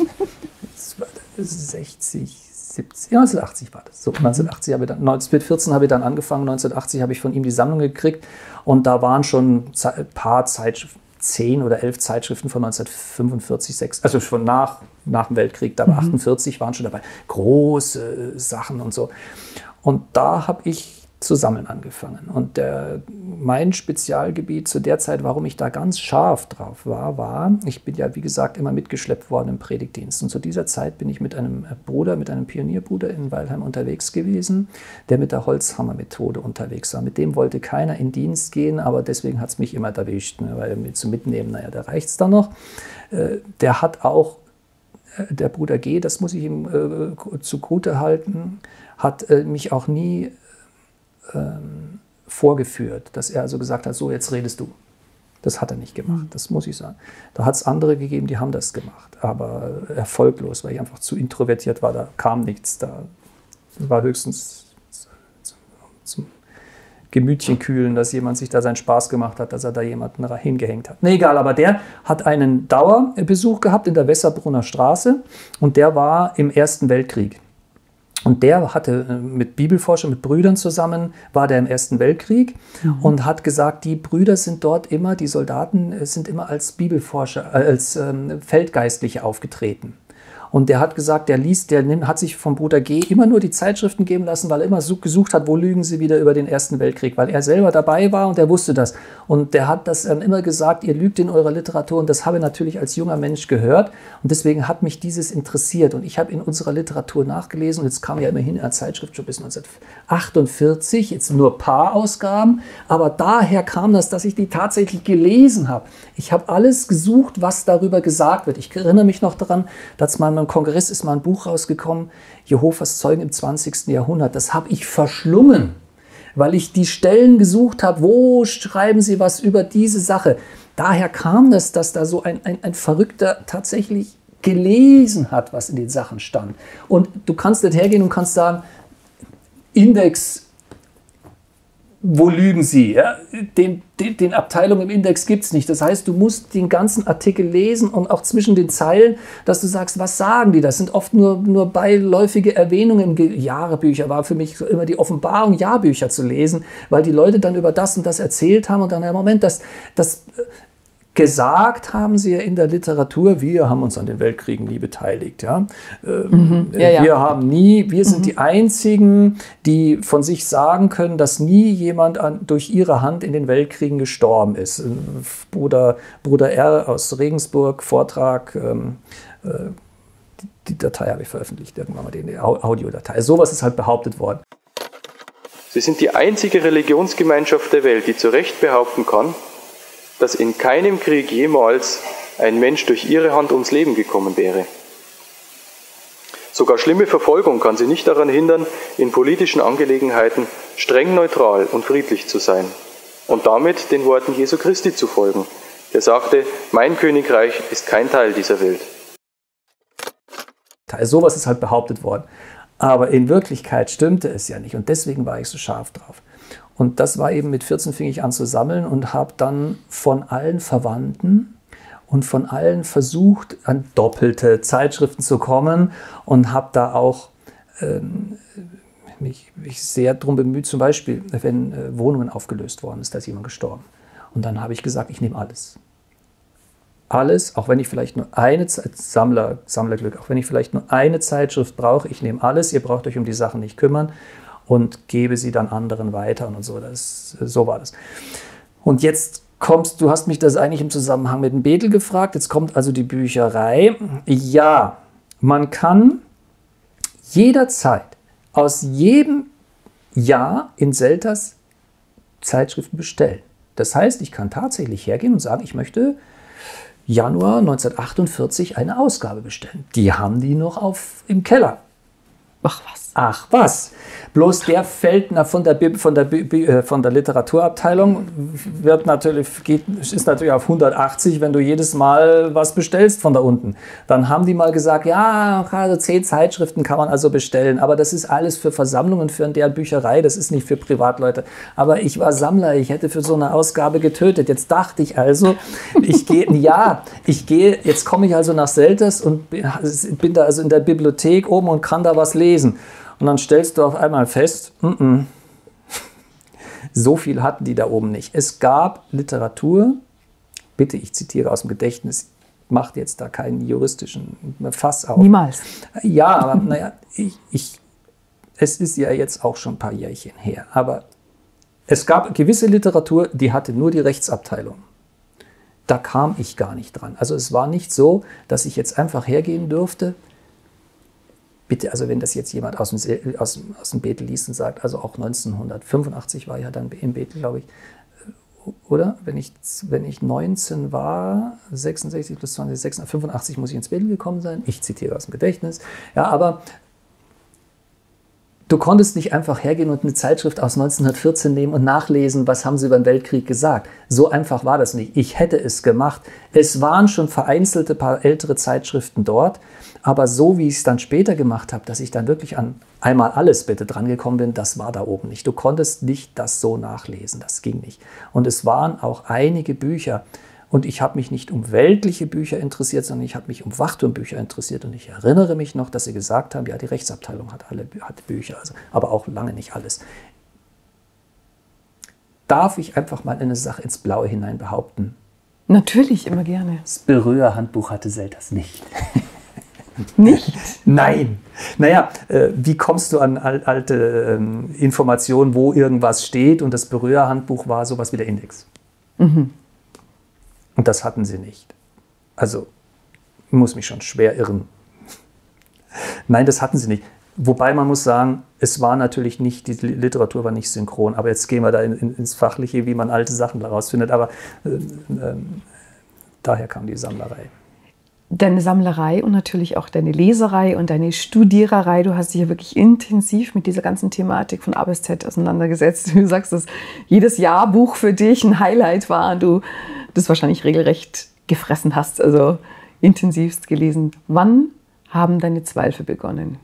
60, 70, 1980 war das. So, 1980 habe ich dann, mit 14 habe ich dann angefangen, 1980 habe ich von ihm die Sammlung gekriegt und da waren schon ein paar Zeitschriften, 10 oder 11 Zeitschriften von 1945, 6, also schon nach dem Weltkrieg, aber 48 waren schon dabei. Große Sachen und so. Und da habe ich zu sammeln angefangen. Und mein Spezialgebiet zu der Zeit, warum ich da ganz scharf drauf war, ich bin ja, wie gesagt, immer mitgeschleppt worden im Predigtdienst. Und zu dieser Zeit bin ich mit einem Bruder, mit einem Pionierbruder in Weilheim unterwegs gewesen, der mit der Holzhammer-Methode unterwegs war. Mit dem wollte keiner in Dienst gehen, aber deswegen hat es mich immer erwischt, ne, weil mir zum Mitnehmen, naja, da reicht es dann noch. Der hat auch, der Bruder G., das muss ich ihm zugute halten, hat mich auch nie vorgeführt, dass er also gesagt hat, so jetzt redest du. Das hat er nicht gemacht, das muss ich sagen. Da hat es andere gegeben, die haben das gemacht, aber erfolglos, weil ich einfach zu introvertiert war, da kam nichts, da war höchstens zum Gemütchen kühlen, dass jemand sich da seinen Spaß gemacht hat, dass er da jemanden hingehängt hat. Nee, egal, aber der hat einen Dauerbesuch gehabt in der Wesserbrunner Straße und der war im Ersten Weltkrieg. Und der hatte mit Bibelforschern, mit Brüdern zusammen, war der im Ersten Weltkrieg und hat gesagt, die Brüder sind dort immer, die Soldaten sind immer als Bibelforscher, als Feldgeistliche aufgetreten. Und der hat gesagt, hat sich vom Bruder G. immer nur die Zeitschriften geben lassen, weil er immer gesucht hat, wo lügen sie wieder über den Ersten Weltkrieg, weil er selber dabei war und er wusste das. Und der hat das immer gesagt, ihr lügt in eurer Literatur und das habe ich natürlich als junger Mensch gehört und deswegen hat mich dieses interessiert und ich habe in unserer Literatur nachgelesen und jetzt kam ja immerhin eine Zeitschrift schon bis 1948, jetzt nur ein paar Ausgaben, aber daher kam das, dass ich die tatsächlich gelesen habe. Ich habe alles gesucht, was darüber gesagt wird. Ich erinnere mich noch daran, dass beim Kongress ist mal ein Buch rausgekommen, Jehovas Zeugen im 20. Jahrhundert. Das habe ich verschlungen, weil ich die Stellen gesucht habe, wo schreiben sie was über diese Sache. Daher kam das, dass da so ein Verrückter tatsächlich gelesen hat, was in den Sachen stand. Und du kannst nicht hergehen und kannst sagen, Index, wo lügen Sie? Ja? Den Abteilung im Index gibt es nicht. Das heißt, du musst den ganzen Artikel lesen und auch zwischen den Zeilen, dass du sagst, was sagen die? Das sind oft nur beiläufige Erwähnungen. Jahrebücher war für mich immer die Offenbarung, Jahrbücher zu lesen, weil die Leute dann über das und das erzählt haben und dann, ja, Moment, das gesagt haben sie ja in der Literatur, wir haben uns an den Weltkriegen nie beteiligt. Ja? Wir sind die Einzigen, die von sich sagen können, dass nie jemand durch ihre Hand in den Weltkriegen gestorben ist. Bruder R. aus Regensburg, Vortrag, die Datei habe ich veröffentlicht, irgendwann mal die Audiodatei. Sowas ist halt behauptet worden. Sie sind die einzige Religionsgemeinschaft der Welt, die zu Recht behaupten kann, dass in keinem Krieg jemals ein Mensch durch ihre Hand ums Leben gekommen wäre. Sogar schlimme Verfolgung kann sie nicht daran hindern, in politischen Angelegenheiten streng neutral und friedlich zu sein und damit den Worten Jesu Christi zu folgen, der sagte, mein Königreich ist kein Teil dieser Welt. Sowas ist halt behauptet worden. Aber in Wirklichkeit stimmte es ja nicht und deswegen war ich so scharf drauf. Und das war eben mit 14 fing ich an zu sammeln und habe dann von allen Verwandten und von allen versucht, an doppelte Zeitschriften zu kommen und habe da auch mich sehr darum bemüht, zum Beispiel, wenn Wohnungen aufgelöst worden ist, da ist jemand gestorben. Und dann habe ich gesagt, ich nehme alles. Alles, auch wenn ich vielleicht nur eine Sammlerglück, auch wenn ich vielleicht nur eine Zeitschrift brauche, ich nehme alles, ihr braucht euch um die Sachen nicht kümmern und gebe sie dann anderen weiter und so. So war das. Und jetzt du hast mich das eigentlich im Zusammenhang mit dem Bethel gefragt, jetzt kommt also die Bücherei. Ja, man kann jederzeit aus jedem Jahr in Selters Zeitschriften bestellen. Das heißt, ich kann tatsächlich hergehen und sagen, ich möchte Januar 1948 eine Ausgabe bestellen. Die haben die noch im Keller. Ach was. Ach was, bloß der fällt von der Literaturabteilung, ist natürlich auf 180, wenn du jedes Mal was bestellst von da unten. Dann haben die mal gesagt, ja, also 10 Zeitschriften kann man also bestellen, aber das ist alles für Versammlungen, für deren Bücherei, das ist nicht für Privatleute. Aber ich war Sammler, ich hätte für so eine Ausgabe getötet. Jetzt dachte ich also, jetzt komme ich also nach Selters und bin da also in der Bibliothek oben und kann da was lesen. Und dann stellst du auf einmal fest, so viel hatten die da oben nicht. Es gab Literatur, bitte, ich zitiere aus dem Gedächtnis, macht jetzt da keinen juristischen Fass auf. Niemals. Ja, aber naja, es ist ja jetzt auch schon ein paar Jährchen her, aber es gab gewisse Literatur, die hatte nur die Rechtsabteilung. Da kam ich gar nicht dran. Also es war nicht so, dass ich jetzt einfach hergehen dürfte. Bitte, also wenn das jetzt jemand aus dem Bethel liest und sagt, also auch 1985 war ja dann im Bethel, glaube ich, oder? Wenn ich 19 war, 66 plus 20, 86, 85 muss ich ins Bethel gekommen sein. Ich zitiere aus dem Gedächtnis. Ja, aber du konntest nicht einfach hergehen und eine Zeitschrift aus 1914 nehmen und nachlesen, was haben sie über den Weltkrieg gesagt. So einfach war das nicht. Ich hätte es gemacht. Es waren schon vereinzelte paar ältere Zeitschriften dort, aber so wie ich es dann später gemacht habe, dass ich dann wirklich an einmal alles bitte dran gekommen bin, das war da oben nicht. Du konntest nicht das so nachlesen, das ging nicht. Und es waren auch einige Bücher, und ich habe mich nicht um weltliche Bücher interessiert, sondern ich habe mich um Wachturmbücher interessiert. Und ich erinnere mich noch, dass sie gesagt haben, ja, die Rechtsabteilung hat Bücher, also, aber auch lange nicht alles. Darf ich einfach mal eine Sache ins Blaue hinein behaupten? Natürlich, immer gerne. Das Berührhandbuch hatte Selters nicht. Nicht? Nein. Naja, wie kommst du an alte Informationen, wo irgendwas steht? Und das Berührhandbuch war sowas wie der Index. Mhm. Und das hatten sie nicht. Also, ich muss mich schon schwer irren. Nein, das hatten sie nicht. Wobei man muss sagen, es war natürlich nicht, die Literatur war nicht synchron. Aber jetzt gehen wir da ins Fachliche, wie man alte Sachen herausfindet. Aber daher kam die Sammlerei. Deine Sammlerei und natürlich auch deine Leserei und deine Studiererei. Du hast dich ja wirklich intensiv mit dieser ganzen Thematik von A bis Z auseinandergesetzt. Du sagst, dass jedes Jahrbuch für dich ein Highlight war und du das wahrscheinlich regelrecht gefressen hast, also intensivst gelesen. Wann haben deine Zweifel begonnen?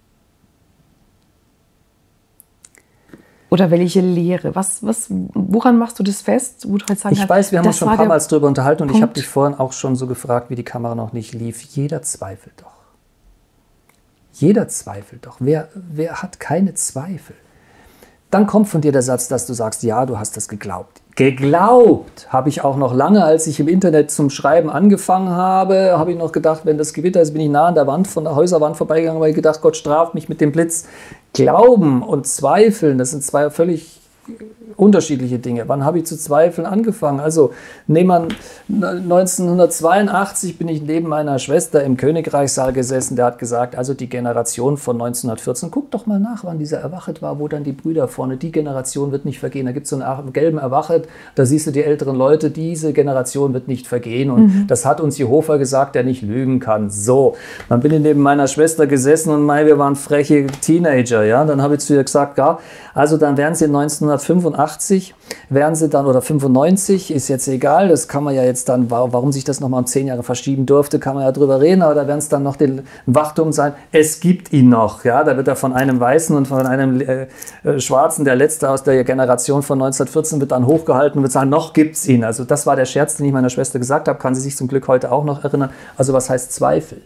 Oder welche Lehre? Woran machst du das fest? Wo du halt sagen ich weiß, wir haben uns schon ein paar Mal darüber unterhalten und Punkt. Ich habe dich vorhin auch schon so gefragt, wie die Kamera noch nicht lief. Jeder zweifelt doch. Jeder zweifelt doch. Wer hat keine Zweifel? Dann kommt von dir der Satz, dass du sagst, ja, du hast das geglaubt. Geglaubt habe ich auch noch lange, als ich im Internet zum Schreiben angefangen habe, habe ich noch gedacht, wenn das Gewitter ist, bin ich nah an der Wand, von der Häuserwand vorbeigegangen, weil ich gedacht, Gott straft mich mit dem Blitz. Glauben und Zweifeln, das sind zwei völlig unterschiedliche Dinge. Wann habe ich zu zweifeln angefangen? Also nehmen wir 1982 bin ich neben meiner Schwester im Königreichssaal gesessen, der hat gesagt, also die Generation von 1914, guck doch mal nach, wann dieser Erwachet war, wo dann die Brüder vorne, die Generation wird nicht vergehen. Da gibt es so einen gelben Erwachet, da siehst du die älteren Leute, diese Generation wird nicht vergehen und das hat uns Jehova gesagt, der nicht lügen kann. So, dann bin ich neben meiner Schwester gesessen und wir waren freche Teenager, ja, dann habe ich zu ihr gesagt, ja, also dann werden sie 1985, werden sie dann, oder 95, ist jetzt egal, das kann man ja jetzt dann, warum sich das nochmal um 10 Jahre verschieben durfte, kann man ja drüber reden, aber da werden es dann noch den Wachturm sein. Es gibt ihn noch, ja, da wird er von einem Weißen und von einem Schwarzen, der Letzte aus der Generation von 1914, wird dann hochgehalten und wird sagen, noch gibt's ihn. Also das war der Scherz, den ich meiner Schwester gesagt habe, kann sie sich zum Glück heute auch noch erinnern. Also was heißt Zweifel?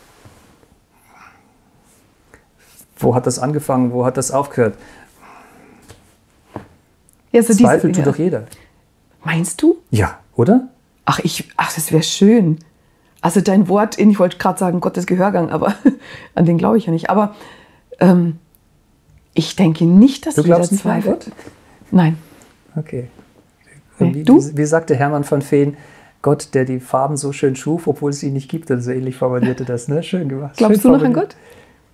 Wo hat das angefangen, wo hat das aufgehört? Ja, so Zweifel tut doch jeder. Meinst du? Ja, oder? Ach, das wäre schön. Also dein Wort, ich wollte gerade sagen, Gottes Gehörgang, aber an den glaube ich ja nicht. Aber ich denke nicht, dass jeder zweifelt. Nein. Okay. Nee, du? Wie sagte Hermann von Feen, Gott, der die Farben so schön schuf, obwohl es sie nicht gibt, also so ähnlich formulierte das, ne? Schön gemacht. Glaubst du noch an Gott?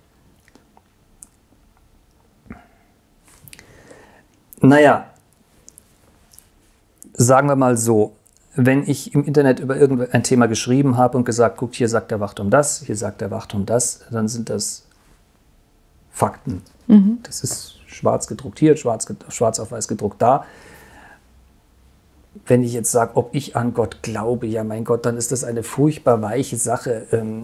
Naja, sagen wir mal so, wenn ich im Internet über irgendein Thema geschrieben habe und gesagt, guckt, hier sagt der Wachturm das, hier sagt der Wachturm das, dann sind das Fakten. Das ist schwarz gedruckt hier, schwarz auf weiß gedruckt da. Wenn ich jetzt sage, ob ich an Gott glaube, ja mein Gott, dann ist das eine furchtbar weiche Sache.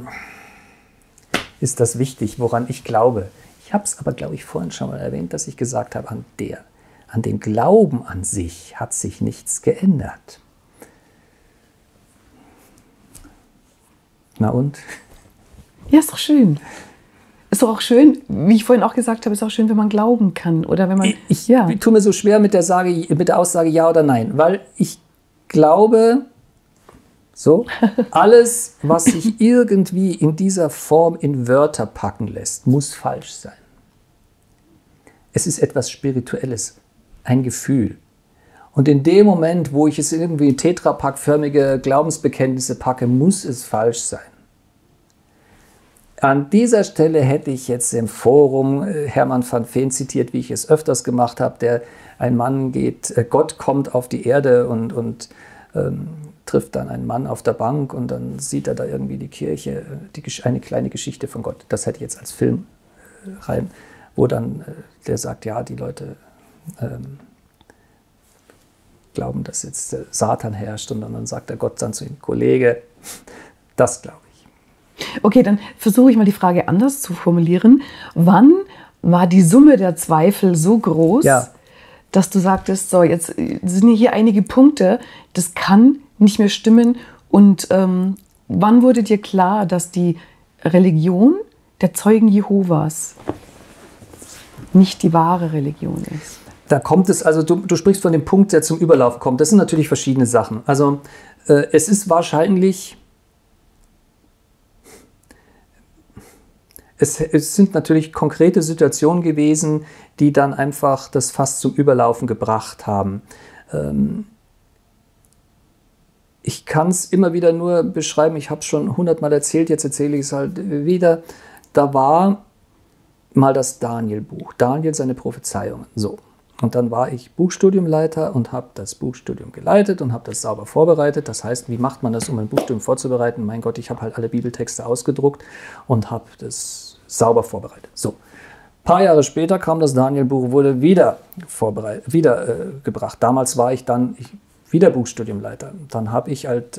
Ist das wichtig, woran ich glaube? Ich habe es aber, glaube ich, vorhin schon mal erwähnt, dass ich gesagt habe, an dem Glauben an sich hat sich nichts geändert. Na und? Ja, ist doch schön. Ist doch auch schön, wie ich vorhin auch gesagt habe, ist auch schön, wenn man glauben kann. Oder wenn man, ich tue mir so schwer mit der Aussage ja oder nein, weil ich glaube, so, alles, was sich irgendwie in dieser Form in Wörter packen lässt, muss falsch sein. Es ist etwas Spirituelles, ein Gefühl. Und in dem Moment, wo ich es irgendwie in tetrapackförmige Glaubensbekenntnisse packe, muss es falsch sein. An dieser Stelle hätte ich jetzt im Forum Hermann van Veen zitiert, wie ich es öfters gemacht habe, ein Mann geht, Gott kommt auf die Erde und trifft dann einen Mann auf der Bank und dann sieht er da irgendwie die Kirche, eine kleine Geschichte von Gott. Das hätte ich jetzt als Film rein, wo dann der sagt, ja, die Leute glauben, dass jetzt Satan herrscht und dann sagt der Gott dann zu ihm, Kollege, das glaube ich. Okay, dann versuche ich mal die Frage anders zu formulieren. Wann war die Summe der Zweifel so groß, dass du sagtest, so, jetzt sind hier einige Punkte, das kann nicht mehr stimmen. Und wann wurde dir klar, dass die Religion der Zeugen Jehovas nicht die wahre Religion ist? Da kommt es, also du sprichst von dem Punkt, der zum Überlaufen kommt. Das sind natürlich verschiedene Sachen. Also es ist wahrscheinlich... Es sind natürlich konkrete Situationen gewesen, die dann einfach das fast zum Überlaufen gebracht haben. Ich kann es immer wieder nur beschreiben, ich habe es schon 100-mal erzählt, jetzt erzähle ich es halt wieder. Da war mal das Daniel-Buch, Daniel seine Prophezeiungen. So. Und dann war ich Buchstudiumleiter und habe das Buchstudium geleitet und habe das sauber vorbereitet. Das heißt, wie macht man das, um ein Buchstudium vorzubereiten? Mein Gott, ich habe halt alle Bibeltexte ausgedruckt und habe das sauber vorbereitet. So, ein paar Jahre später kam das Daniel-Buch, wurde wieder gebracht. Damals war ich dann wieder Buchstudiumleiter. Dann habe ich halt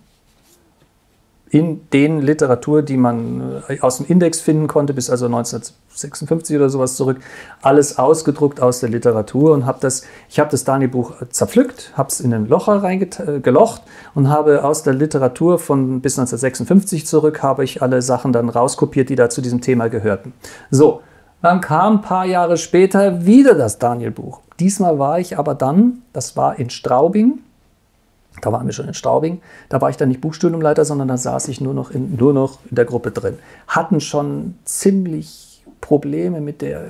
in den Literatur, die man aus dem Index finden konnte, bis also 1956 oder sowas zurück, alles ausgedruckt aus der Literatur und ich habe das Daniel-Buch zerpflückt, habe es in ein Loch gelocht und habe aus der Literatur von bis 1956 zurück, habe ich alle Sachen dann rauskopiert, die da zu diesem Thema gehörten. So, dann kam ein paar Jahre später wieder das Daniel-Buch. Diesmal war ich aber dann, das war in Straubing, da waren wir schon in Straubing, da war ich dann nicht Buchstudiumleiter, sondern da saß ich nur noch in der Gruppe drin. Hatten schon ziemlich Probleme mit der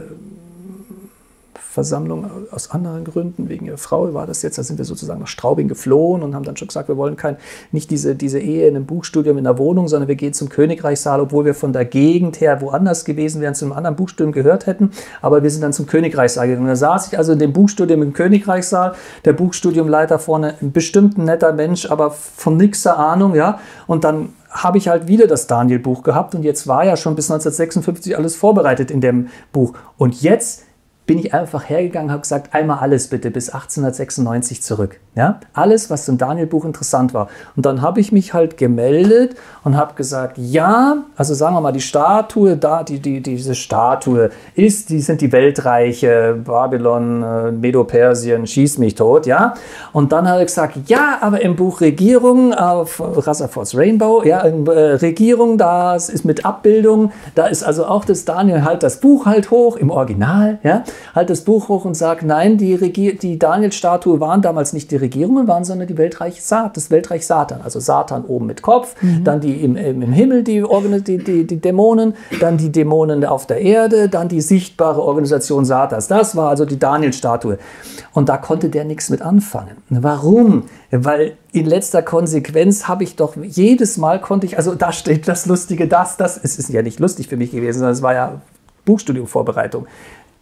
Versammlung aus anderen Gründen, wegen ihrer Frau war das jetzt, da sind wir sozusagen nach Straubing geflohen und haben dann schon gesagt, wir wollen nicht diese Ehe in einem Buchstudium in der Wohnung, sondern wir gehen zum Königreichssaal, obwohl wir von der Gegend her woanders gewesen wären, zu einem anderen Buchstudium gehört hätten, aber wir sind dann zum Königreichssaal gegangen. Da saß ich also in dem Buchstudium im Königreichssaal, der Buchstudiumleiter vorne, ein bestimmt netter Mensch, aber von nix eine Ahnung, ja, und dann habe ich halt wieder das Daniel-Buch gehabt und jetzt war ja schon bis 1956 alles vorbereitet in dem Buch und jetzt bin ich einfach hergegangen und habe gesagt, einmal alles bitte bis 1896 zurück. Ja? Alles, was zum Daniel-Buch interessant war. Und dann habe ich mich halt gemeldet und habe gesagt, ja, also sagen wir mal, die Statue da, diese Statue die sind die Weltreiche, Babylon, Medo-Persien, schieß mich tot, ja. Und dann habe ich gesagt, ja, aber im Buch Regierung auf Rutherford's Rainbow, ja, Regierung, das ist mit Abbildung, da ist also auch das Daniel halt das Buch halt hoch im Original, ja. Halt das Buch hoch und sagt, nein, die Daniel-Statue waren damals nicht die Regierungen, sondern das Weltreich Satan. Also Satan oben mit Kopf, dann die im Himmel, die Dämonen, dann die Dämonen auf der Erde, dann die sichtbare Organisation Satans. Das war also die Daniel-Statue. Und da konnte der nichts mit anfangen. Warum? Weil in letzter Konsequenz habe ich doch jedes Mal also da steht das Lustige, es ist ja nicht lustig für mich gewesen, sondern es war ja Buchstudium-Vorbereitung.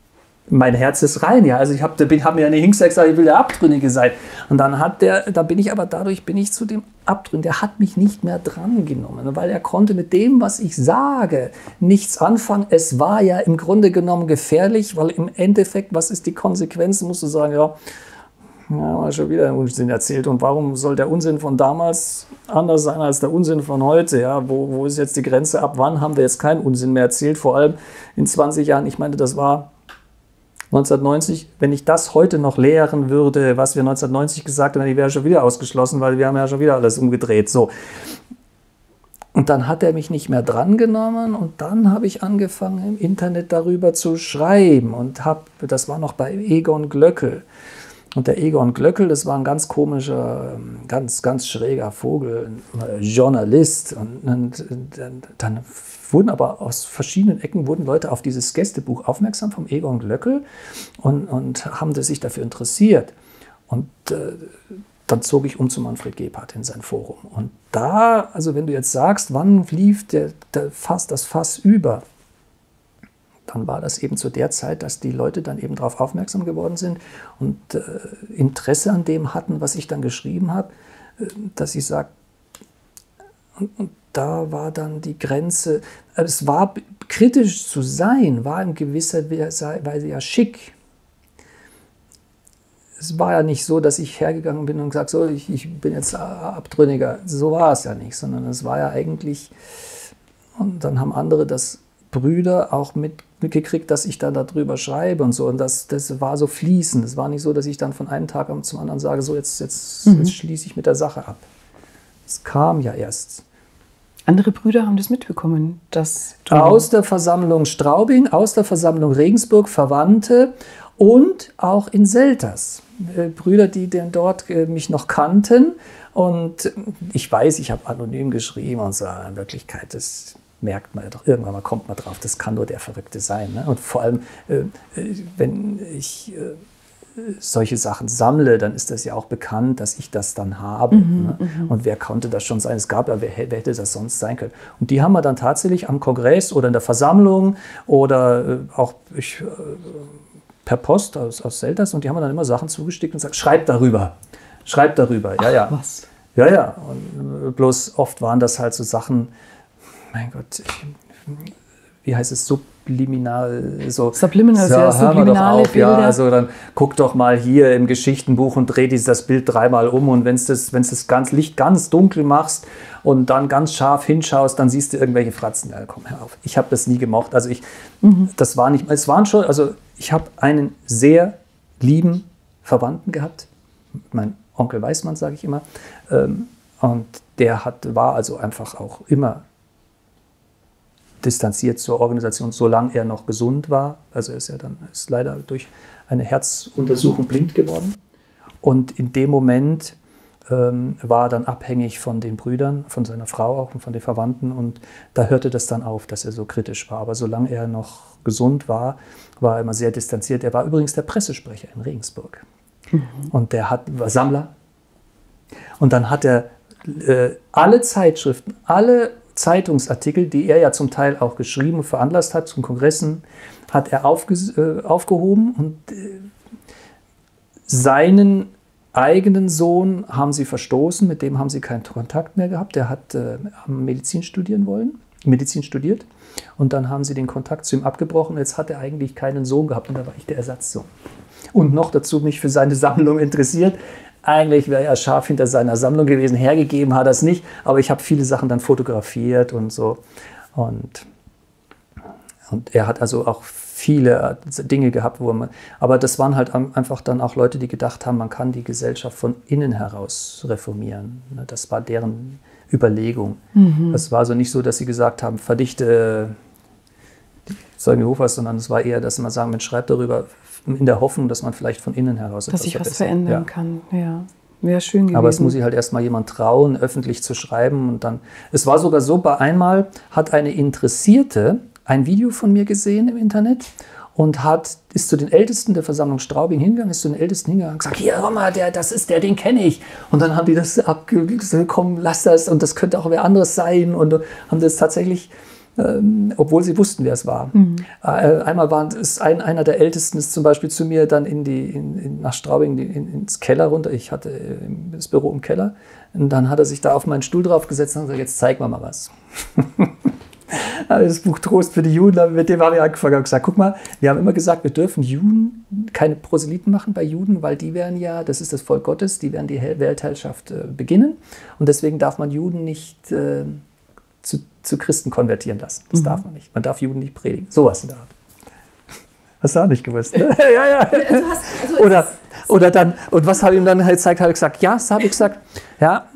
mein Herz ist rein, ja. Also ich hab mir ja nicht hingesetzt, gesagt, ich will der Abtrünnige sein. Und dann bin ich zu dem Abtrünnigen, der hat mich nicht mehr drangenommen, weil er konnte mit dem, was ich sage, nichts anfangen. Es war ja im Grunde genommen gefährlich, weil im Endeffekt, was ist die Konsequenz? Musst du sagen, ja, mal schon wieder einen Unsinn erzählt. Und warum soll der Unsinn von damals anders sein als der Unsinn von heute? Ja, wo ist jetzt die Grenze? Ab wann haben wir jetzt keinen Unsinn mehr erzählt? Vor allem in 20 Jahren. Ich meine, das war 1990, wenn ich das heute noch lehren würde, was wir 1990 gesagt haben, die wäre schon wieder ausgeschlossen, weil wir haben ja schon wieder alles umgedreht. So. Und dann hat er mich nicht mehr drangenommen und dann habe ich angefangen, im Internet darüber zu schreiben und das war noch bei Egon Glöckel. Und der Egon Glöckel, das war ein ganz komischer, ganz schräger Vogel, ein Journalist. Und dann wurden aber aus verschiedenen Ecken Leute auf dieses Gästebuch aufmerksam vom Egon Glöckel und haben sich dafür interessiert. Und dann zog ich um zu Manfred Gebhardt in sein Forum. Und da, also wenn du jetzt sagst, wann lief das Fass über, dann war das eben zu der Zeit, dass die Leute dann eben darauf aufmerksam geworden sind und Interesse an dem hatten, was ich dann geschrieben habe, dass ich sage, und da war dann die Grenze, es war kritisch zu sein, war in gewisser Weise ja schick. Es war ja nicht so, dass ich hergegangen bin und gesagt, so, ich bin jetzt Abtrünniger. So war es ja nicht, sondern es war ja eigentlich, und dann haben andere Brüder auch mitgekriegt, dass ich dann darüber schreibe und so. Und das war so fließend. Es war nicht so, dass ich dann von einem Tag zum anderen sage, so jetzt schließe ich mit der Sache ab. Es kam ja erst. Andere Brüder haben das mitbekommen, dass du aus der Versammlung Straubing, aus der Versammlung Regensburg, Verwandte und auch in Selters. Brüder, die denn dort mich noch kannten. Und ich weiß, ich habe anonym geschrieben und so, in Wirklichkeit, das merkt man ja doch, irgendwann mal kommt man drauf, das kann nur der Verrückte sein. Ne? Und vor allem, wenn ich solche Sachen sammle, dann ist das ja auch bekannt, dass ich das dann habe. Ne? Und wer konnte das schon sein? Es gab ja, wer hätte das sonst sein können? Und die haben wir dann tatsächlich am Kongress oder in der Versammlung oder auch per Post aus Selters, und die haben mir dann immer Sachen zugestickt und gesagt, schreib darüber. Ja, ja. Was? Ja, ja. Und bloß oft waren das halt so Sachen, mein Gott, wie heißt es, subliminal, so. Subliminal, sehr subliminale auf, Bilder. Ja, also dann guck doch mal hier im Geschichtenbuch und dreh das Bild 3-mal um, und wenn du das Licht ganz dunkel machst und dann ganz scharf hinschaust, dann siehst du irgendwelche Fratzen. Ja, komm, hör auf. Ich habe das nie gemocht. Also das war nicht, es waren schon, also ich habe einen sehr lieben Verwandten gehabt, mein Onkel Weismann, sage ich immer, und der war also einfach auch immer distanziert zur Organisation, solange er noch gesund war. Also er ist leider durch eine Herzuntersuchung blind geworden. Und in dem Moment war er dann abhängig von den Brüdern, von seiner Frau auch und von den Verwandten. Und da hörte das dann auf, dass er so kritisch war. Aber solange er noch gesund war, war er immer sehr distanziert. Er war übrigens der Pressesprecher in Regensburg. Und war Sammler. Und dann hat er alle Zeitschriften, alle Zeitungsartikel, die er ja zum Teil auch geschrieben und veranlasst hat zum Kongressen, hat er aufgehoben, und seinen eigenen Sohn haben sie verstoßen, mit dem haben sie keinen Kontakt mehr gehabt. Der hat Medizin studiert, und dann haben sie den Kontakt zu ihm abgebrochen. Jetzt hat er eigentlich keinen Sohn gehabt, und da war ich der Ersatzsohn. Und noch dazu mich für seine Sammlung interessiert. Eigentlich wäre er scharf hinter seiner Sammlung gewesen, hergegeben hat er es nicht, aber ich habe viele Sachen dann fotografiert und so. Und er hat also auch viele Dinge gehabt, aber das waren halt einfach dann auch Leute, die gedacht haben, man kann die Gesellschaft von innen heraus reformieren. Das war deren Überlegung. Das war also nicht so, dass sie gesagt haben, verdichte Zeugen Jehovas, sondern es war eher, dass man sagen, man schreibt darüber, in der Hoffnung, dass man vielleicht von innen heraus etwas verbessert. Dass sich was verändern kann, ja. Wäre schön gewesen. Aber es muss sich halt erstmal jemand trauen, öffentlich zu schreiben. Und dann, es war sogar so, bei einmal hat eine Interessierte ein Video von mir gesehen im Internet und ist zu den Ältesten der Versammlung Straubing hingegangen, und gesagt, hier, hör mal, das ist der, den kenne ich. Und dann haben die das komm, lass das, und das könnte auch wer anderes sein. Und haben das tatsächlich obwohl sie wussten, wer es war. Einmal ist einer der Ältesten ist zum Beispiel zu mir dann nach Straubing ins Keller runter. Ich hatte das Büro im Keller. Und dann hat er sich da auf meinen Stuhl draufgesetzt und gesagt, jetzt zeigen wir mal was. Das Buch Trost für die Juden, mit dem habe ich angefangen und gesagt, guck mal, wir haben immer gesagt, wir dürfen Juden keine Proselyten machen bei Juden, weil die werden ja, das ist das Volk Gottes, die werden die Weltherrschaft beginnen. Und deswegen darf man Juden nicht zu Christen konvertieren lassen. Das darf man nicht. Man darf Juden nicht predigen. Sowas in der Art. Hast du auch nicht gewusst, ne? Ja. Oder dann, und was habe ich ihm dann halt gezeigt, habe ich gesagt, ja, das habe ich gesagt, ja,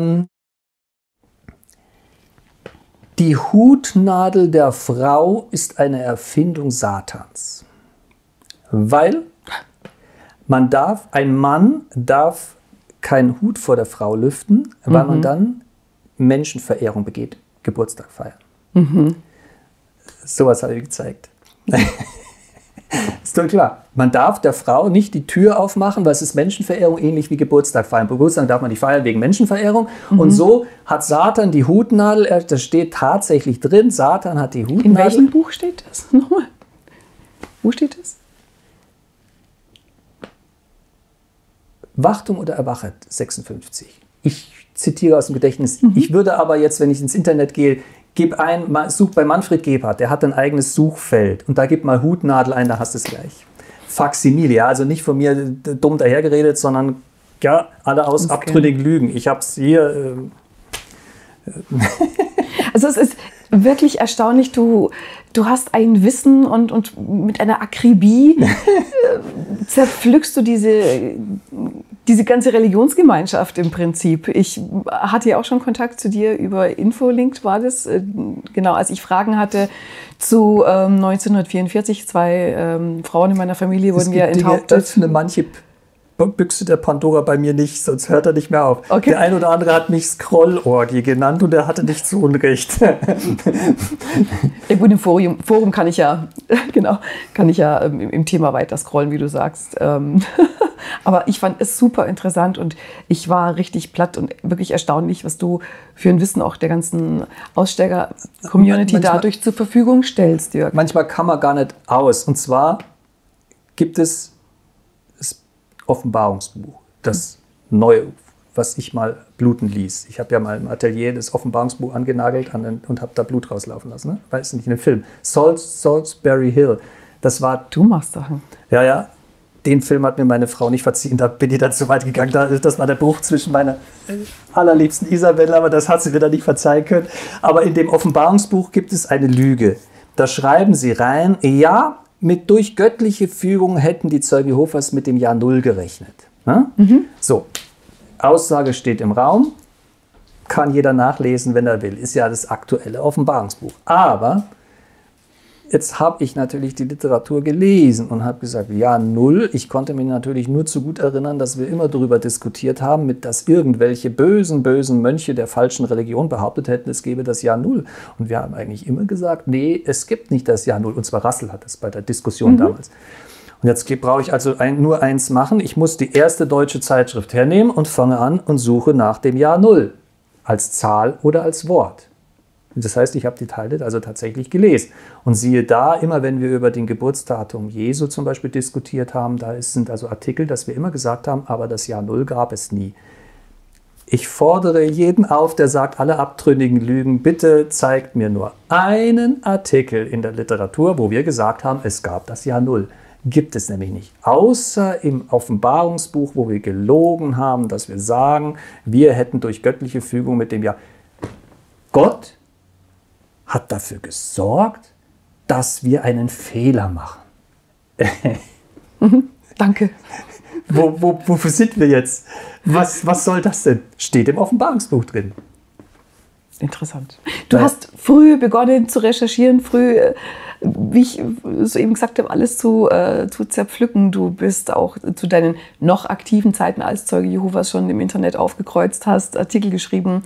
die Hutnadel der Frau ist eine Erfindung Satans. Weil ein Mann darf keinen Hut vor der Frau lüften, weil man dann Menschenverehrung begeht, Geburtstag feiern. Sowas habe ich gezeigt. Ist doch klar. Man darf der Frau nicht die Tür aufmachen, weil es ist Menschenverehrung, ähnlich wie Geburtstag feiern. Geburtstag darf man nicht feiern wegen Menschenverehrung. Und so hat Satan die Hutnadel, das steht tatsächlich drin, Satan hat die Hutnadel. In welchem Buch steht das nochmal? Wo steht das? Wachtum oder Erwachet, 56. Ich zitiere aus dem Gedächtnis. Ich würde aber jetzt, wenn ich ins Internet gehe, such bei Manfred Gebhardt, der hat ein eigenes Suchfeld und da gib mal Hutnadel ein, da hast du es gleich. Faksimile, ja, also nicht von mir dumm dahergeredet, sondern ja, alle aus abtrünnigen Lügen. Ich habe es hier. Also es ist wirklich erstaunlich, du hast ein Wissen und mit einer Akribie zerpflückst du diese ganze Religionsgemeinschaft im Prinzip. Ich hatte ja auch schon Kontakt zu dir über Infolink, war das, genau, als ich Fragen hatte zu 1944, zwei Frauen in meiner Familie wurden ja enthauptet. Das öffne manche Büchse der Pandora bei mir nicht, sonst hört er nicht mehr auf. Okay. Der ein oder andere hat mich Scrollorgie genannt und er hatte nicht zu Unrecht. Ja gut, im Forum kann ich ja im Thema weiter scrollen, wie du sagst. Aber ich fand es super interessant und ich war richtig platt und wirklich erstaunlich, was du für ein Wissen auch der ganzen Aussteiger-Community dadurch zur Verfügung stellst, Jörg. Manchmal kann man gar nicht aus. Und zwar gibt es das Offenbarungsbuch, das neue, was ich mal bluten ließ. Ich habe ja mal im Atelier das Offenbarungsbuch angenagelt und habe da Blut rauslaufen lassen. Ne? Weiß nicht, in dem Film. Salisbury Hill. Das war... Du machst Sachen. Ja. Den Film hat mir meine Frau nicht verziehen, da bin ich dann zu weit gegangen. Das war der Bruch zwischen meiner allerliebsten Isabel, aber das hat sie mir dann nicht verzeihen können. Aber in dem Offenbarungsbuch gibt es eine Lüge. Da schreiben sie rein, ja, durch göttliche Fügung hätten die Zeugen Jehovas mit dem Jahr Null gerechnet. Ja? So, Aussage steht im Raum, kann jeder nachlesen, wenn er will. Ist ja das aktuelle Offenbarungsbuch. Aber jetzt habe ich natürlich die Literatur gelesen und habe gesagt, Jahr Null. Ich konnte mich natürlich nur zu gut erinnern, dass wir immer darüber diskutiert haben, dass irgendwelche bösen Mönche der falschen Religion behauptet hätten, es gäbe das Jahr Null. Und wir haben eigentlich immer gesagt, nee, es gibt nicht das Jahr Null. Und zwar Russell hat das bei der Diskussion damals. Und jetzt brauche ich also nur eins machen. Ich muss die erste deutsche Zeitschrift hernehmen und fange an und suche nach dem Jahr Null. Als Zahl oder als Wort. Das heißt, ich habe die Teile also tatsächlich gelesen. Und siehe da, immer wenn wir über den Geburtsdatum Jesu zum Beispiel diskutiert haben, sind also Artikel, dass wir immer gesagt haben, aber das Jahr Null gab es nie. Ich fordere jeden auf, der sagt, alle abtrünnigen Lügen, bitte zeigt mir nur einen Artikel in der Literatur, wo wir gesagt haben, es gab das Jahr Null. Gibt es nämlich nicht. Außer im Offenbarungsbuch, wo wir gelogen haben, dass wir sagen, wir hätten durch göttliche Fügung mit dem Jahr... Gott hat dafür gesorgt, dass wir einen Fehler machen. Danke. Wofür sind wir jetzt? Was soll das denn? Steht im Offenbarungsbuch drin. Interessant. Du hast früh begonnen zu recherchieren, wie ich soeben gesagt habe, alles zu zerpflücken. Du bist auch zu deinen noch aktiven Zeiten als Zeuge Jehovas schon im Internet aufgekreuzt, hast Artikel geschrieben.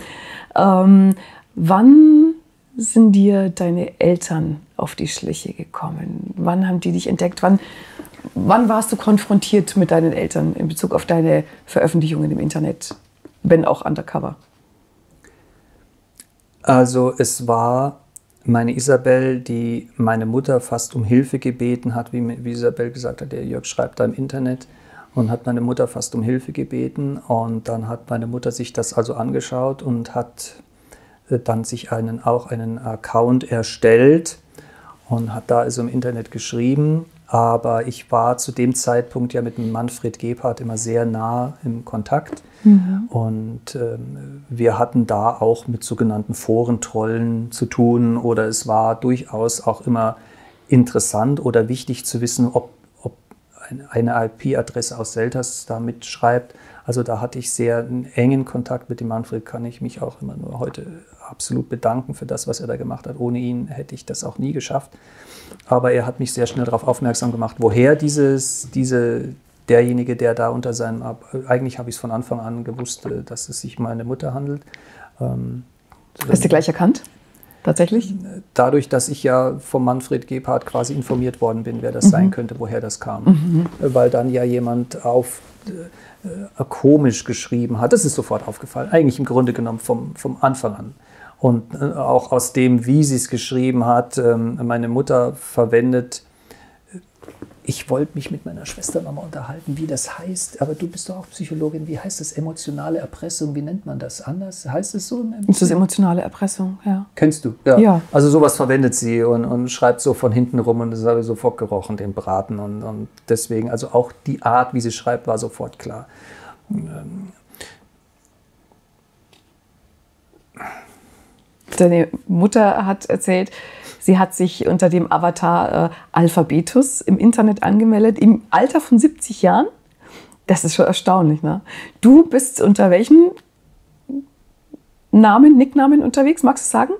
Wann sind dir deine Eltern auf die Schliche gekommen? Wann haben die dich entdeckt? Wann warst du konfrontiert mit deinen Eltern in Bezug auf deine Veröffentlichungen im Internet, wenn auch undercover? Also es war meine Isabel, die meine Mutter fast um Hilfe gebeten hat, wie Isabel gesagt hat, der Jörg schreibt da im Internet, und hat meine Mutter fast um Hilfe gebeten. Und dann hat meine Mutter sich das also angeschaut und hat dann sich auch einen Account erstellt und hat da also im Internet geschrieben. Aber ich war zu dem Zeitpunkt ja mit dem Manfred Gebhardt immer sehr nah im Kontakt. Und wir hatten da auch mit sogenannten Forentrollen zu tun, oder es war durchaus auch immer interessant oder wichtig zu wissen, ob eine IP-Adresse aus Selters da mitschreibt. Also da hatte ich sehr einen engen Kontakt mit dem Manfred, kann ich mich auch immer nur heute absolut bedanken für das, was er da gemacht hat. Ohne ihn hätte ich das auch nie geschafft. Aber er hat mich sehr schnell darauf aufmerksam gemacht, woher derjenige, der da unter seinem, eigentlich habe ich es von Anfang an gewusst, dass es sich um meine Mutter handelt. Hast du gleich erkannt? Tatsächlich? Dadurch, dass ich ja vom Manfred Gebhardt quasi informiert worden bin, wer das sein könnte, woher das kam. Weil dann ja jemand komisch geschrieben hat. Das ist sofort aufgefallen. Eigentlich im Grunde genommen vom Anfang an. Und auch aus dem, wie sie es geschrieben hat, meine Mutter verwendet, ich wollte mich mit meiner Schwester nochmal unterhalten, wie das heißt, aber du bist doch auch Psychologin, wie heißt das, emotionale Erpressung, wie nennt man das anders? Heißt es so? Das ist emotionale Erpressung, ja. Kennst du? Ja. Also sowas verwendet sie und schreibt so von hinten rum, und das habe ich sofort gerochen, den Braten, und deswegen, also auch die Art, wie sie schreibt, war sofort klar. Deine Mutter hat erzählt, sie hat sich unter dem Avatar Alphabetus im Internet angemeldet, im Alter von 70 Jahren. Das ist schon erstaunlich, ne? Du bist unter welchem Nicknamen unterwegs? Magst du sagen?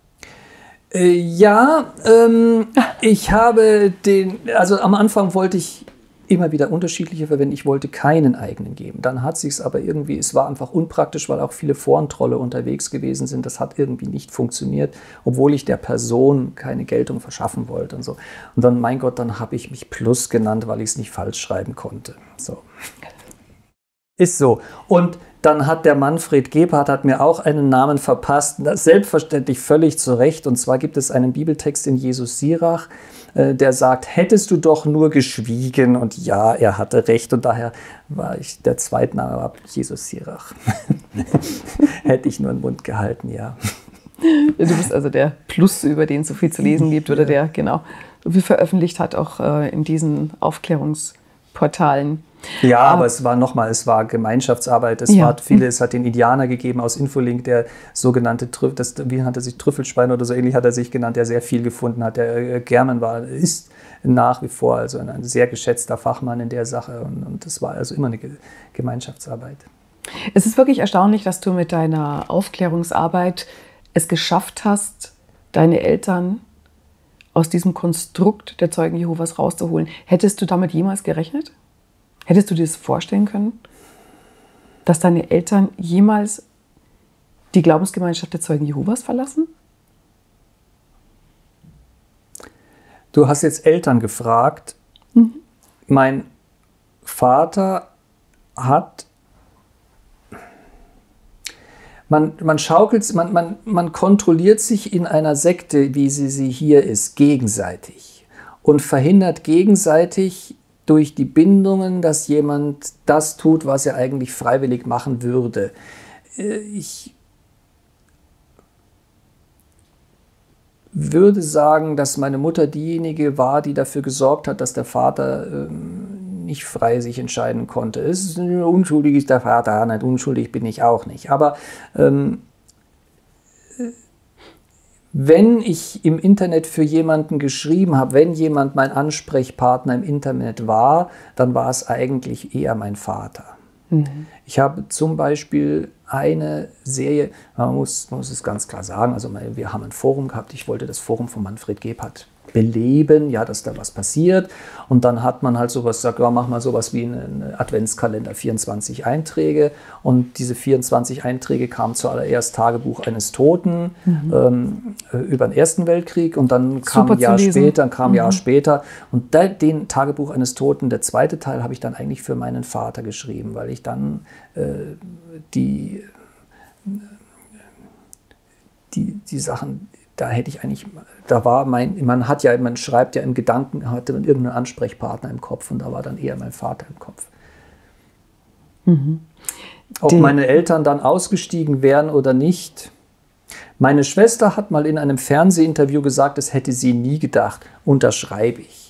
Ich habe also am Anfang wollte ich immer wieder unterschiedliche verwenden. Ich wollte keinen eigenen geben. Dann hat sich es aber irgendwie, es war einfach unpraktisch, weil auch viele Forentrolle unterwegs gewesen sind. Das hat irgendwie nicht funktioniert, obwohl ich der Person keine Geltung verschaffen wollte und so. Und dann, mein Gott, dann habe ich mich Plus genannt, weil ich es nicht falsch schreiben konnte. So. Ist so. Und dann hat der Manfred Gebhardt mir auch einen Namen verpasst, selbstverständlich völlig zu Recht. Und zwar gibt es einen Bibeltext in Jesus Sirach, der sagt, hättest du doch nur geschwiegen. Und ja, er hatte recht. Und daher war der Zweitname war Jesus Sirach. Hätte ich nur den Mund gehalten, ja. Du bist also der Plus, über den es so viel zu lesen gibt, oder der, genau, so viel veröffentlicht hat, auch in diesen Aufklärungsportalen. Ja, aber es war Gemeinschaftsarbeit. Es hat den Indianer gegeben aus Infolink, der sogenannte, wie hat er sich, Trüffelschwein oder so ähnlich hat er sich genannt, der sehr viel gefunden hat. Der German ist nach wie vor also ein sehr geschätzter Fachmann in der Sache, und das war also immer eine Gemeinschaftsarbeit. Es ist wirklich erstaunlich, dass du mit deiner Aufklärungsarbeit es geschafft hast, deine Eltern aus diesem Konstrukt der Zeugen Jehovas rauszuholen. Hättest du damit jemals gerechnet? Hättest du dir das vorstellen können, dass deine Eltern jemals die Glaubensgemeinschaft der Zeugen Jehovas verlassen? Du hast jetzt Eltern gefragt. Mein Vater hat... Man schaukelt, man kontrolliert sich in einer Sekte, wie sie hier ist, gegenseitig und verhindert gegenseitig durch die Bindungen, dass jemand das tut, was er eigentlich freiwillig machen würde. Ich würde sagen, dass meine Mutter diejenige war, die dafür gesorgt hat, dass der Vater nicht frei sich entscheiden konnte. Unschuldig ist der Vater, nicht unschuldig bin ich auch nicht. Aber wenn ich im Internet für jemanden geschrieben habe, wenn jemand mein Ansprechpartner im Internet war, dann war es eigentlich eher mein Vater. Ich habe zum Beispiel eine Serie, man muss es ganz klar sagen, also wir haben ein Forum gehabt, ich wollte das Forum von Manfred Gebhardt beleben, ja, dass da was passiert, und dann hat man halt sowas gesagt, ja, mach mal sowas wie einen Adventskalender, 24 Einträge, und diese 24 Einträge kamen zuallererst Tagebuch eines Toten über den Ersten Weltkrieg, und dann kam ein Jahr später, und den Tagebuch eines Toten, der zweite Teil, habe ich dann eigentlich für meinen Vater geschrieben, weil ich dann die Sachen da hätte ich eigentlich, man schreibt ja im Gedanken, hatte man irgendeinen Ansprechpartner im Kopf und da war dann eher mein Vater im Kopf. Ob meine Eltern dann ausgestiegen wären oder nicht. Meine Schwester hat mal in einem Fernsehinterview gesagt, das hätte sie nie gedacht. Unterschreibe ich.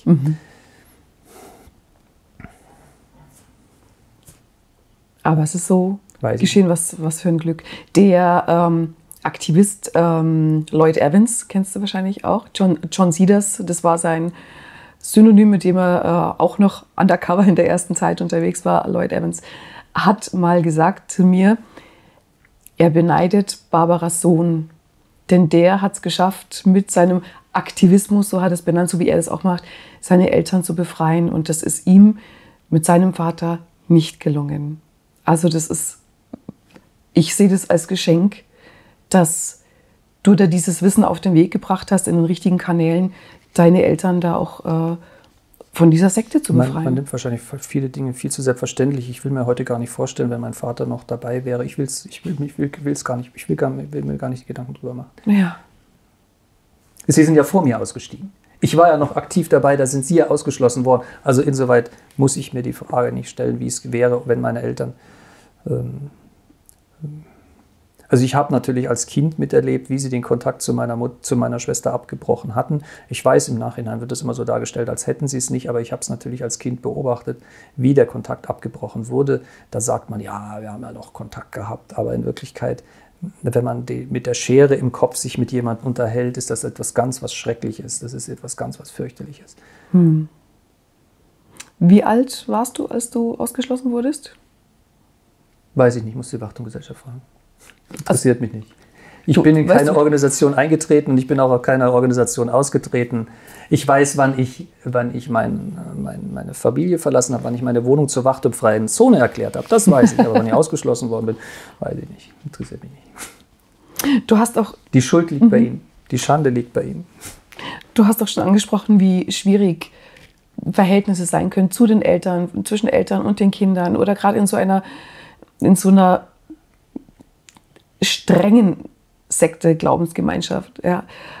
Aber es ist so geschehen, was für ein Glück. Der Aktivist Lloyd Evans, kennst du wahrscheinlich auch, John Cedars, das war sein Synonym, mit dem er auch noch undercover in der ersten Zeit unterwegs war. Lloyd Evans hat mal gesagt zu mir, er beneidet Barbaras Sohn, denn der hat es geschafft, mit seinem Aktivismus, so hat es benannt, so wie er das auch macht, seine Eltern zu befreien. Und das ist ihm mit seinem Vater nicht gelungen. Also ich sehe das als Geschenk, dass du da dieses Wissen auf den Weg gebracht hast, in den richtigen Kanälen, deine Eltern da auch von dieser Sekte zu befreien. Man nimmt wahrscheinlich viele Dinge viel zu selbstverständlich. Ich will mir heute gar nicht vorstellen, wenn mein Vater noch dabei wäre. Ich will mir gar nicht Gedanken drüber machen. Ja. Sie sind ja vor mir ausgestiegen. Ich war ja noch aktiv dabei, da sind Sie ja ausgeschlossen worden. Also insoweit muss ich mir die Frage nicht stellen, wie es wäre, wenn meine Eltern... Also ich habe natürlich als Kind miterlebt, wie sie den Kontakt zu meiner Schwester abgebrochen hatten. Ich weiß, im Nachhinein wird das immer so dargestellt, als hätten sie es nicht, aber ich habe es natürlich als Kind beobachtet, wie der Kontakt abgebrochen wurde. Da sagt man, ja, wir haben ja noch Kontakt gehabt, aber in Wirklichkeit, wenn man mit der Schere im Kopf sich mit jemandem unterhält, ist das etwas ganz was Schreckliches, das ist etwas ganz was Fürchterliches. Wie alt warst du, als du ausgeschlossen wurdest? Weiß ich nicht, muss die Wachtumgesellschaft fragen. Interessiert mich nicht. Ich bin in keine Organisation eingetreten und ich bin auch aus keiner Organisation ausgetreten. Ich weiß, wann ich meine Familie verlassen habe, wann ich meine Wohnung zur wachtumfreien Zone erklärt habe. Das weiß ich, aber wann ich ausgeschlossen worden bin, weiß ich nicht. Interessiert mich nicht. Du hast auch... Die Schuld liegt bei Ihnen. Die Schande liegt bei Ihnen. Du hast auch schon angesprochen, wie schwierig Verhältnisse sein können zu den Eltern, zwischen Eltern und den Kindern oder gerade in so einer strengen Sekte, Glaubensgemeinschaft. Ja.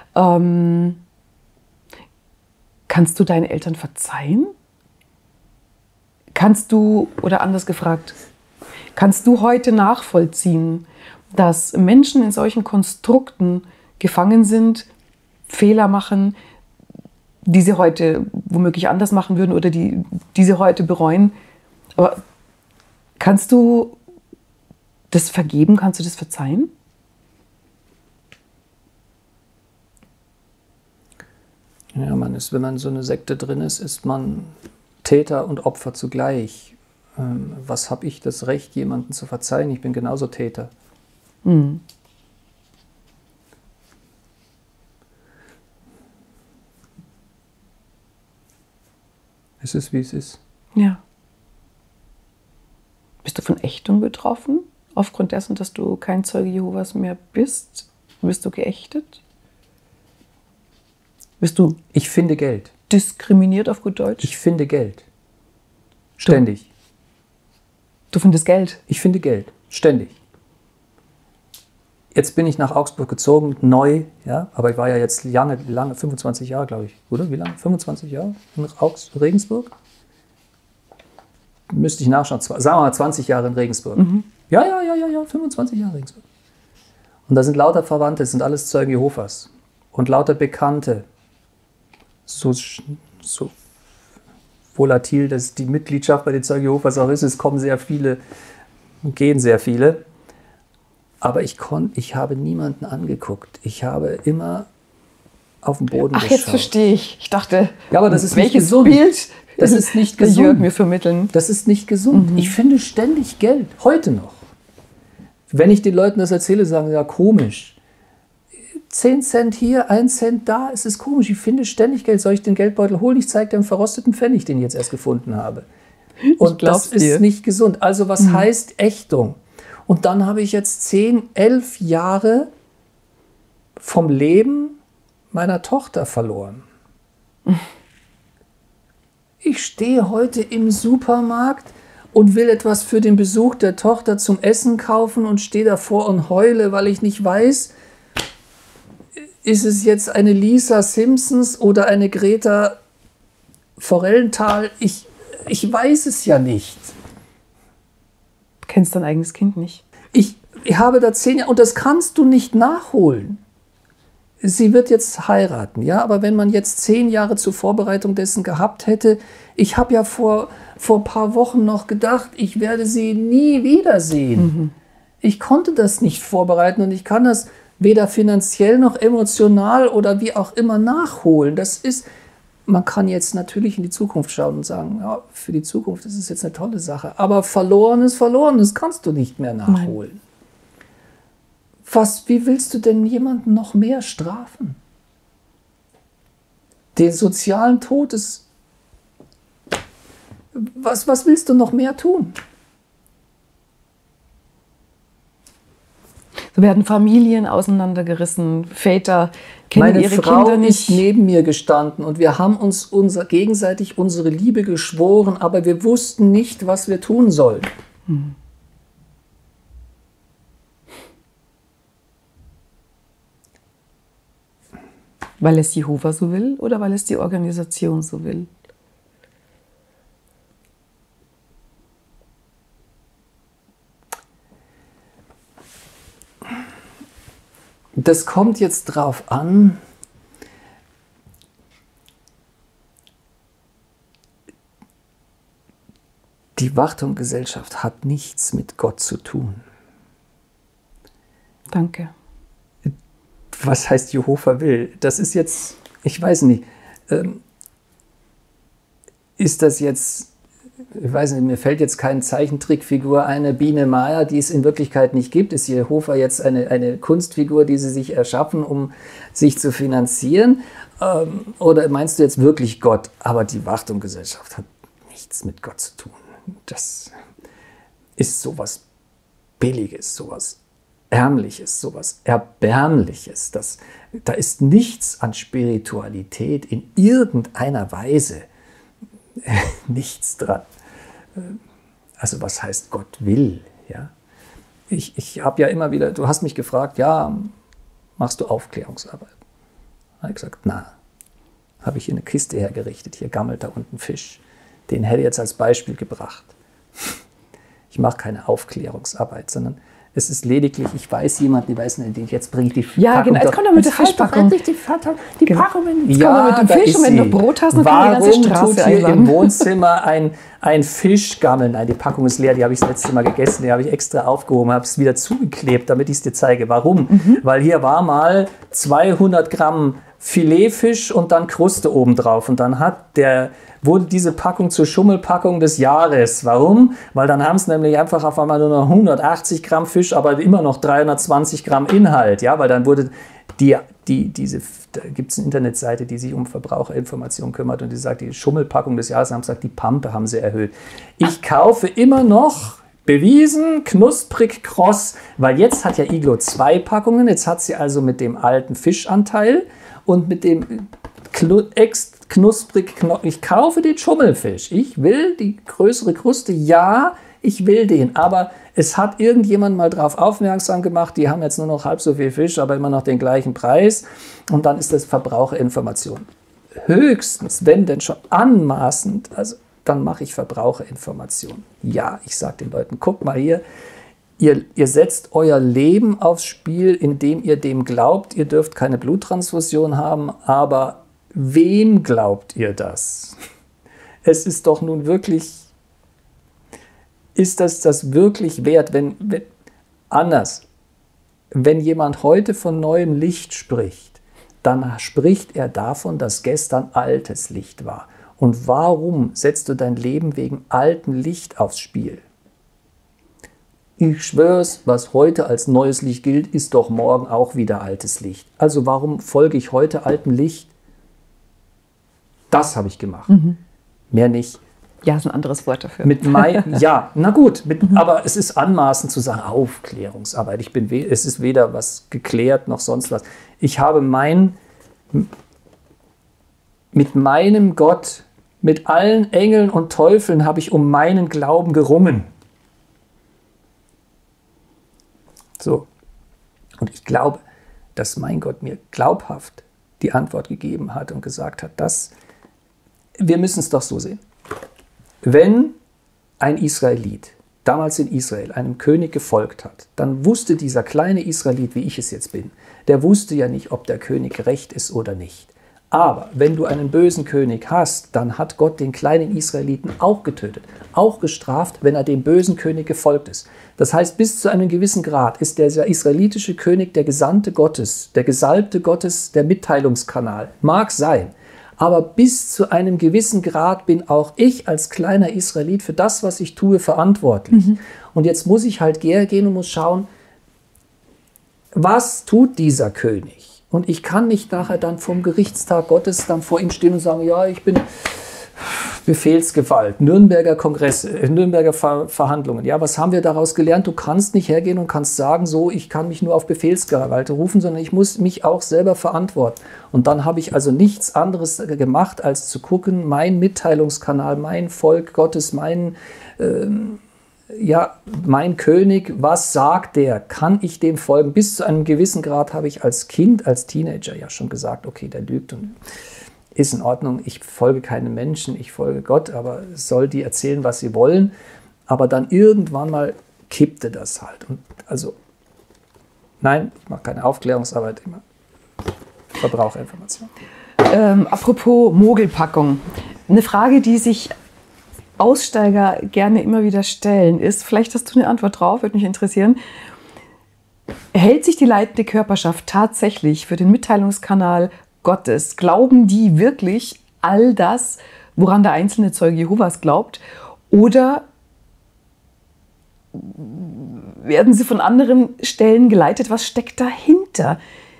Kannst du deinen Eltern verzeihen? Oder anders gefragt, kannst du heute nachvollziehen, dass Menschen in solchen Konstrukten gefangen sind, Fehler machen, die sie heute womöglich anders machen würden oder die sie heute bereuen? Aber kannst du das vergeben? Kannst du das verzeihen? Ja, wenn man so eine Sekte drin ist, ist man Täter und Opfer zugleich. Was habe ich das Recht, jemanden zu verzeihen? Ich bin genauso Täter. Es ist, wie es ist. Ja. Bist du von Ächtung betroffen? Aufgrund dessen, dass du kein Zeuge Jehovas mehr bist? Bist du geächtet? Bist du... Ich finde Geld. Diskriminiert auf gut Deutsch? Ich finde Geld. Ständig. Du findest Geld? Ich finde Geld. Ständig. Jetzt bin ich nach Augsburg gezogen, neu, ja, aber ich war ja jetzt lange, 25 Jahre, glaube ich, oder? Wie lange? 25 Jahre in Regensburg? Müsste ich nachschauen. Sagen wir mal 20 Jahre in Regensburg. Ja, 25 Jahre in Regensburg. Und da sind lauter Verwandte, das sind alles Zeugen Jehovas. Und lauter Bekannte. So volatil, dass die Mitgliedschaft bei den Zeugen Jehovas auch ist. Es kommen sehr viele und gehen sehr viele. Aber ich habe niemanden angeguckt. Ich habe immer auf den Boden geschaut. Ach, jetzt verstehe ich. Ich dachte, ja, aber das ist welches nicht gesund. Bild das ist nicht gesund. Jörg mir vermitteln. Das ist nicht gesund. Ich finde ständig Geld. Heute noch. Wenn ich den Leuten das erzähle, sagen sie, ja, komisch. 10 Cent hier, 1 Cent da, es ist komisch. Ich finde ständig Geld. Soll ich den Geldbeutel holen? Ich zeige dir einen verrosteten Pfennig, den ich jetzt erst gefunden habe. Und das ist nicht gesund. Also was heißt Ächtung? Und dann habe ich jetzt 10, 11 Jahre vom Leben meiner Tochter verloren. Ich stehe heute im Supermarkt und will etwas für den Besuch der Tochter zum Essen kaufen und stehe davor und heule, weil ich nicht weiß, ist es jetzt eine Lisa Simpsons oder eine Greta Forellenthal? Ich weiß es ja nicht. Du kennst dein eigenes Kind nicht. Ich habe da 10 Jahre, und das kannst du nicht nachholen. Sie wird jetzt heiraten, ja, aber wenn man jetzt 10 Jahre zur Vorbereitung dessen gehabt hätte, ich habe ja vor ein paar Wochen noch gedacht, ich werde sie nie wiedersehen. Mhm. Ich konnte das nicht vorbereiten und ich kann das weder finanziell noch emotional oder wie auch immer nachholen. Das ist, man kann jetzt natürlich in die Zukunft schauen und sagen, ja, für die Zukunft ist es jetzt eine tolle Sache, aber verloren ist verloren, das kannst du nicht mehr nachholen. Nein. Wie willst du denn jemanden noch mehr strafen? Den sozialen Tod ist... Was willst du noch mehr tun? So werden Familien auseinandergerissen, Väter kennen ihre Kinder nicht. Meine Frau ist neben mir gestanden und wir haben uns gegenseitig unsere Liebe geschworen, aber wir wussten nicht, was wir tun sollen. Hm. Weil es Jehova so will oder weil es die Organisation so will? Das kommt jetzt drauf an, die Wachturmgesellschaft hat nichts mit Gott zu tun. Danke. Was heißt Jehova will? Das ist jetzt, ich weiß nicht, ist das jetzt, ich weiß nicht, mir fällt jetzt keine Zeichentrickfigur eine Biene Maya, die es in Wirklichkeit nicht gibt. Ist Jehova jetzt eine Kunstfigur, die sie sich erschaffen, um sich zu finanzieren? Oder meinst du jetzt wirklich Gott? Aber die Wachturmgesellschaft hat nichts mit Gott zu tun. Das ist sowas Billiges, sowas Ärmliches, sowas Erbärmliches. Da ist nichts an Spiritualität in irgendeiner Weise, nichts dran. Also was heißt Gott will? Ja? Ich habe ja immer wieder, du hast mich gefragt, ja, machst du Aufklärungsarbeit? Da habe ich gesagt, na, habe ich hier eine Kiste hergerichtet, hier gammelt da unten Fisch. Den hätte ich jetzt als Beispiel gebracht. Ich mache keine Aufklärungsarbeit, sondern es ist lediglich, ich weiß jemanden, die weiß nicht, jetzt bringe ich die Packung. Ja, genau, jetzt kommt er mit der Fischpackung. Die Packung, jetzt kommt er mit dem Fisch und wenn du Brot hast, dann kann die ganze Straße tut hier im Wohnzimmer ein Fisch gammeln? Nein, die Packung ist leer, die habe ich das letzte Mal gegessen, die habe ich extra aufgehoben, habe es wieder zugeklebt, damit ich es dir zeige. Warum? Weil hier war mal 200 Gramm Filetfisch und dann Kruste obendrauf und dann wurde diese Packung zur Schummelpackung des Jahres. Warum? Weil dann haben es nämlich einfach auf einmal nur noch 180 Gramm Fisch, aber immer noch 320 Gramm Inhalt. Ja, weil dann wurde da gibt es eine Internetseite, die sich um Verbraucherinformationen kümmert und die sagt, die Schummelpackung des Jahres, haben gesagt, die Pampe haben sie erhöht. Ich kaufe immer noch, bewiesen, knusprig kross, weil jetzt hat ja Iglo 2 Packungen, jetzt hat sie also mit dem alten Fischanteil und mit dem knusprig, ich kaufe den Schummelfisch. Ich will die größere Kruste, ja, ich will den. Aber es hat irgendjemand mal darauf aufmerksam gemacht, die haben jetzt nur noch halb so viel Fisch, aber immer noch den gleichen Preis. Und dann ist das Verbraucherinformation. Höchstens, wenn denn schon anmaßend, also dann mache ich Verbraucherinformation. Ja, ich sage den Leuten, guck mal hier, ihr setzt euer Leben aufs Spiel, indem ihr dem glaubt, ihr dürft keine Bluttransfusion haben, aber wem glaubt ihr das? Es ist doch nun wirklich, ist das wirklich wert, wenn jemand heute von neuem Licht spricht, dann spricht er davon, dass gestern altes Licht war. Und warum setzt du dein Leben wegen altem Licht aufs Spiel? Ich schwör's, was heute als neues Licht gilt, ist doch morgen auch wieder altes Licht. Also warum folge ich heute altem Licht? Das habe ich gemacht. Mehr nicht. Ja, ist ein anderes Wort dafür. Ja, na gut, aber es ist anmaßend zu sagen, Aufklärungsarbeit. Es ist weder was geklärt noch sonst was. Ich habe mit meinem Gott, mit allen Engeln und Teufeln habe ich um meinen Glauben gerungen. So. Und ich glaube, dass mein Gott mir glaubhaft die Antwort gegeben hat und gesagt hat, wir müssen es doch so sehen. Wenn ein Israelit damals in Israel einem König gefolgt hat, dann wusste dieser kleine Israelit, wie ich es jetzt bin, der wusste ja nicht, ob der König gerecht ist oder nicht. Aber wenn du einen bösen König hast, dann hat Gott den kleinen Israeliten auch getötet, auch gestraft, wenn er dem bösen König gefolgt ist. Das heißt, bis zu einem gewissen Grad ist der israelitische König der Gesandte Gottes, der Gesalbte Gottes, der Mitteilungskanal. Mag sein. Aber bis zu einem gewissen Grad bin auch ich als kleiner Israelit für das, was ich tue, verantwortlich. Und jetzt muss ich halt gehen und muss schauen, was tut dieser König? Und ich kann nicht nachher dann vom Gerichtstag Gottes dann vor ihm stehen und sagen, ja, ich bin Befehlsgewalt, Nürnberger Kongress, Nürnberger Verhandlungen. Ja, was haben wir daraus gelernt? Du kannst nicht hergehen und kannst sagen, so, ich kann mich nur auf Befehlsgewalt rufen, sondern ich muss mich auch selber verantworten. Und dann habe ich also nichts anderes gemacht, als zu gucken, mein Mitteilungskanal, mein Volk Gottes, mein König, was sagt der? Kann ich dem folgen? Bis zu einem gewissen Grad habe ich als Kind, als Teenager ja schon gesagt, okay, der lügt und ist in Ordnung, ich folge keinem Menschen, ich folge Gott, aber soll die erzählen, was sie wollen. Aber dann irgendwann mal kippte das halt. Und also, nein, ich mache keine Aufklärungsarbeit, ich verbrauche Informationen. Apropos Mogelpackung. Eine Frage, die sich Aussteiger gerne immer wieder stellen, ist, vielleicht hast du eine Antwort drauf, würde mich interessieren. Hält sich die leitende Körperschaft tatsächlich für den Mitteilungskanal Gottes? Glauben die wirklich all das, woran der einzelne Zeuge Jehovas glaubt? Oder werden sie von anderen Stellen geleitet? Was steckt dahinter?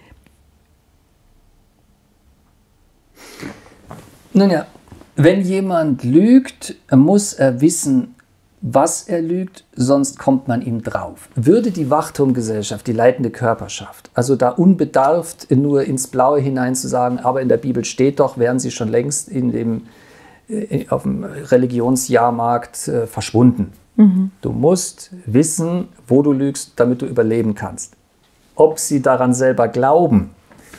Nun ja, wenn jemand lügt, muss er wissen, was er lügt, sonst kommt man ihm drauf. Würde die Wachturmgesellschaft, die leitende Körperschaft, also da unbedarft nur ins Blaue hinein zu sagen, aber in der Bibel steht doch, wären sie schon längst auf dem Religionsjahrmarkt verschwunden. Du musst wissen, wo du lügst, damit du überleben kannst. Ob sie daran selber glauben.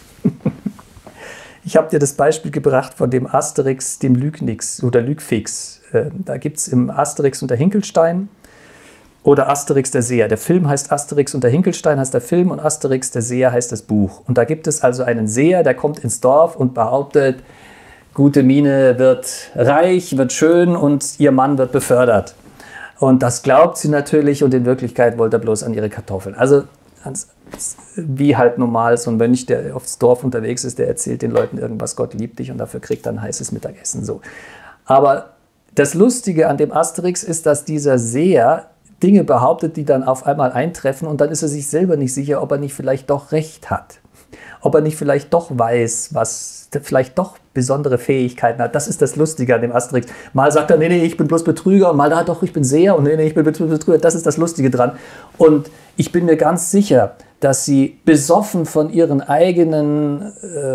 Ich habe dir das Beispiel gebracht von dem Asterix, dem Lügnix oder Lügfix. Da gibt es im Asterix und der Hinkelstein oder Asterix der Seher. Der Film heißt Asterix und der Hinkelstein, heißt der Film, und Asterix der Seher heißt das Buch. Und da gibt es also einen Seher, der kommt ins Dorf und behauptet, gute Mine wird reich, wird schön und ihr Mann wird befördert. Und das glaubt sie natürlich und in Wirklichkeit wollte er bloß an ihre Kartoffeln. Also wie halt normal so ein Mönch, der aufs Dorf unterwegs ist, der erzählt den Leuten irgendwas, Gott liebt dich und dafür kriegt er ein heißes Mittagessen. So. Aber das Lustige an dem Asterix ist, dass dieser Seher Dinge behauptet, die dann auf einmal eintreffen und dann ist er sich selber nicht sicher, ob er nicht vielleicht doch recht hat. Ob er nicht vielleicht doch weiß, was vielleicht doch besondere Fähigkeiten hat. Das ist das Lustige an dem Asterix. Mal sagt er, nee, ich bin bloß Betrüger und mal da, doch, ich bin Seher und nee, ich bin Betrüger. Das ist das Lustige dran. Und ich bin mir ganz sicher, dass sie besoffen von ihren eigenen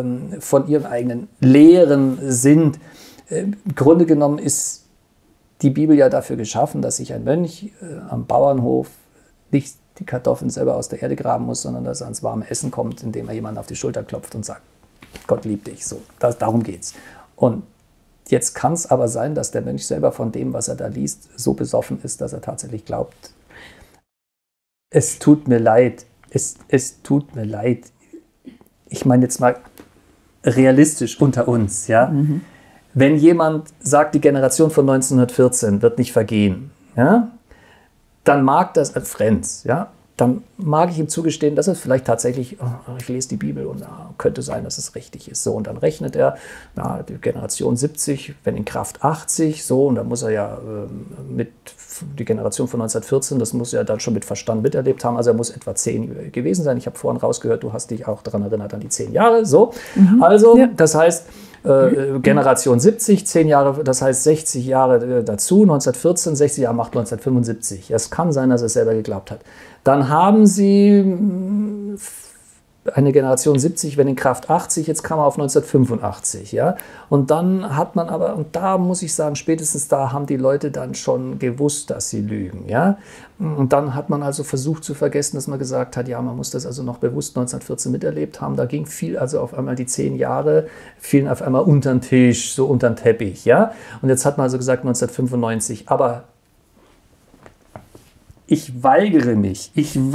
Lehren sind. Im Grunde genommen ist die Bibel ja dafür geschaffen, dass sich ein Mönch am Bauernhof nicht die Kartoffeln selber aus der Erde graben muss, sondern dass er ans warme Essen kommt, indem er jemanden auf die Schulter klopft und sagt, Gott liebt dich. So, darum geht's. Und jetzt kann es aber sein, dass der Mönch selber von dem, was er da liest, so besoffen ist, dass er tatsächlich glaubt. Es tut mir leid. Es tut mir leid. Ich meine jetzt mal realistisch unter uns, ja. Wenn jemand sagt, die Generation von 1914 wird nicht vergehen, ja, dann mag das als Frenz, ja, dann mag ich ihm zugestehen, dass es vielleicht tatsächlich, ich lese die Bibel und könnte sein, dass es richtig ist. So, und dann rechnet er, die Generation 70, wenn in Kraft 80, so, und dann muss er ja die Generation von 1914, das muss er dann schon mit Verstand miterlebt haben, also er muss etwa 10 gewesen sein. Ich habe vorhin rausgehört, du hast dich auch daran erinnert an die 10 Jahre, so. Also, ja. Das heißt, Generation 70, 10 Jahre, das heißt 60 Jahre dazu, 1914, 60 Jahre macht 1975. Es kann sein, dass er es selber geglaubt hat. Dann haben sie eine Generation 70, wenn in Kraft 80, jetzt kam er auf 1985. Ja? Und dann hat man aber, und da muss ich sagen, spätestens da haben die Leute dann schon gewusst, dass sie lügen. Ja? Und dann hat man also versucht zu vergessen, dass man gesagt hat, ja, man muss das also noch bewusst 1914 miterlebt haben. Da ging viel, also auf einmal die 10 Jahre, fielen auf einmal unter den Tisch, so unter den Teppich. Ja? Und jetzt hat man also gesagt 1995, aber ich weigere mich,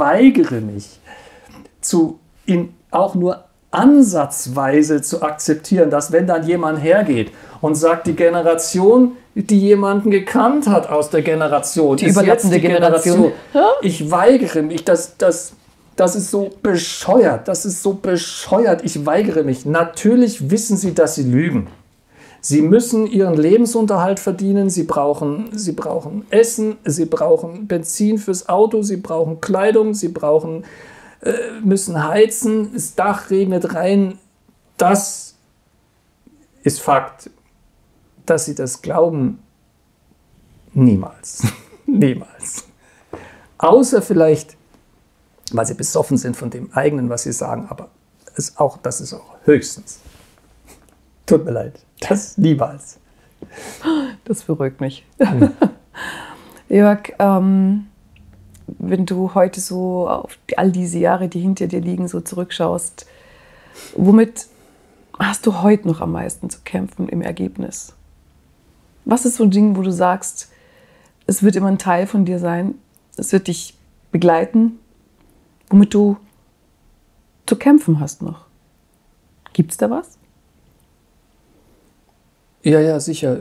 auch nur ansatzweise zu akzeptieren, dass wenn dann jemand hergeht und sagt, die Generation, die jemanden gekannt hat aus der Generation, die überlappende Generation. Ich weigere mich, das ist so bescheuert, ich weigere mich. Natürlich wissen sie, dass sie lügen. Sie müssen ihren Lebensunterhalt verdienen, sie brauchen Essen, sie brauchen Benzin fürs Auto, sie brauchen Kleidung, sie müssen heizen, das Dach regnet rein. Das ist Fakt. Dass sie das glauben, niemals. Niemals. Außer vielleicht, weil sie besoffen sind von dem eigenen, was sie sagen, aber das ist auch höchstens. Tut mir leid. Das niemals. Das beruhigt mich. Jörg, wenn du heute so auf all diese Jahre, die hinter dir liegen, so zurückschaust, womit hast du heute noch am meisten zu kämpfen im Ergebnis? Was ist so ein Ding, wo du sagst, es wird immer ein Teil von dir sein, es wird dich begleiten, womit du zu kämpfen hast noch? Gibt es da was? Ja, sicher.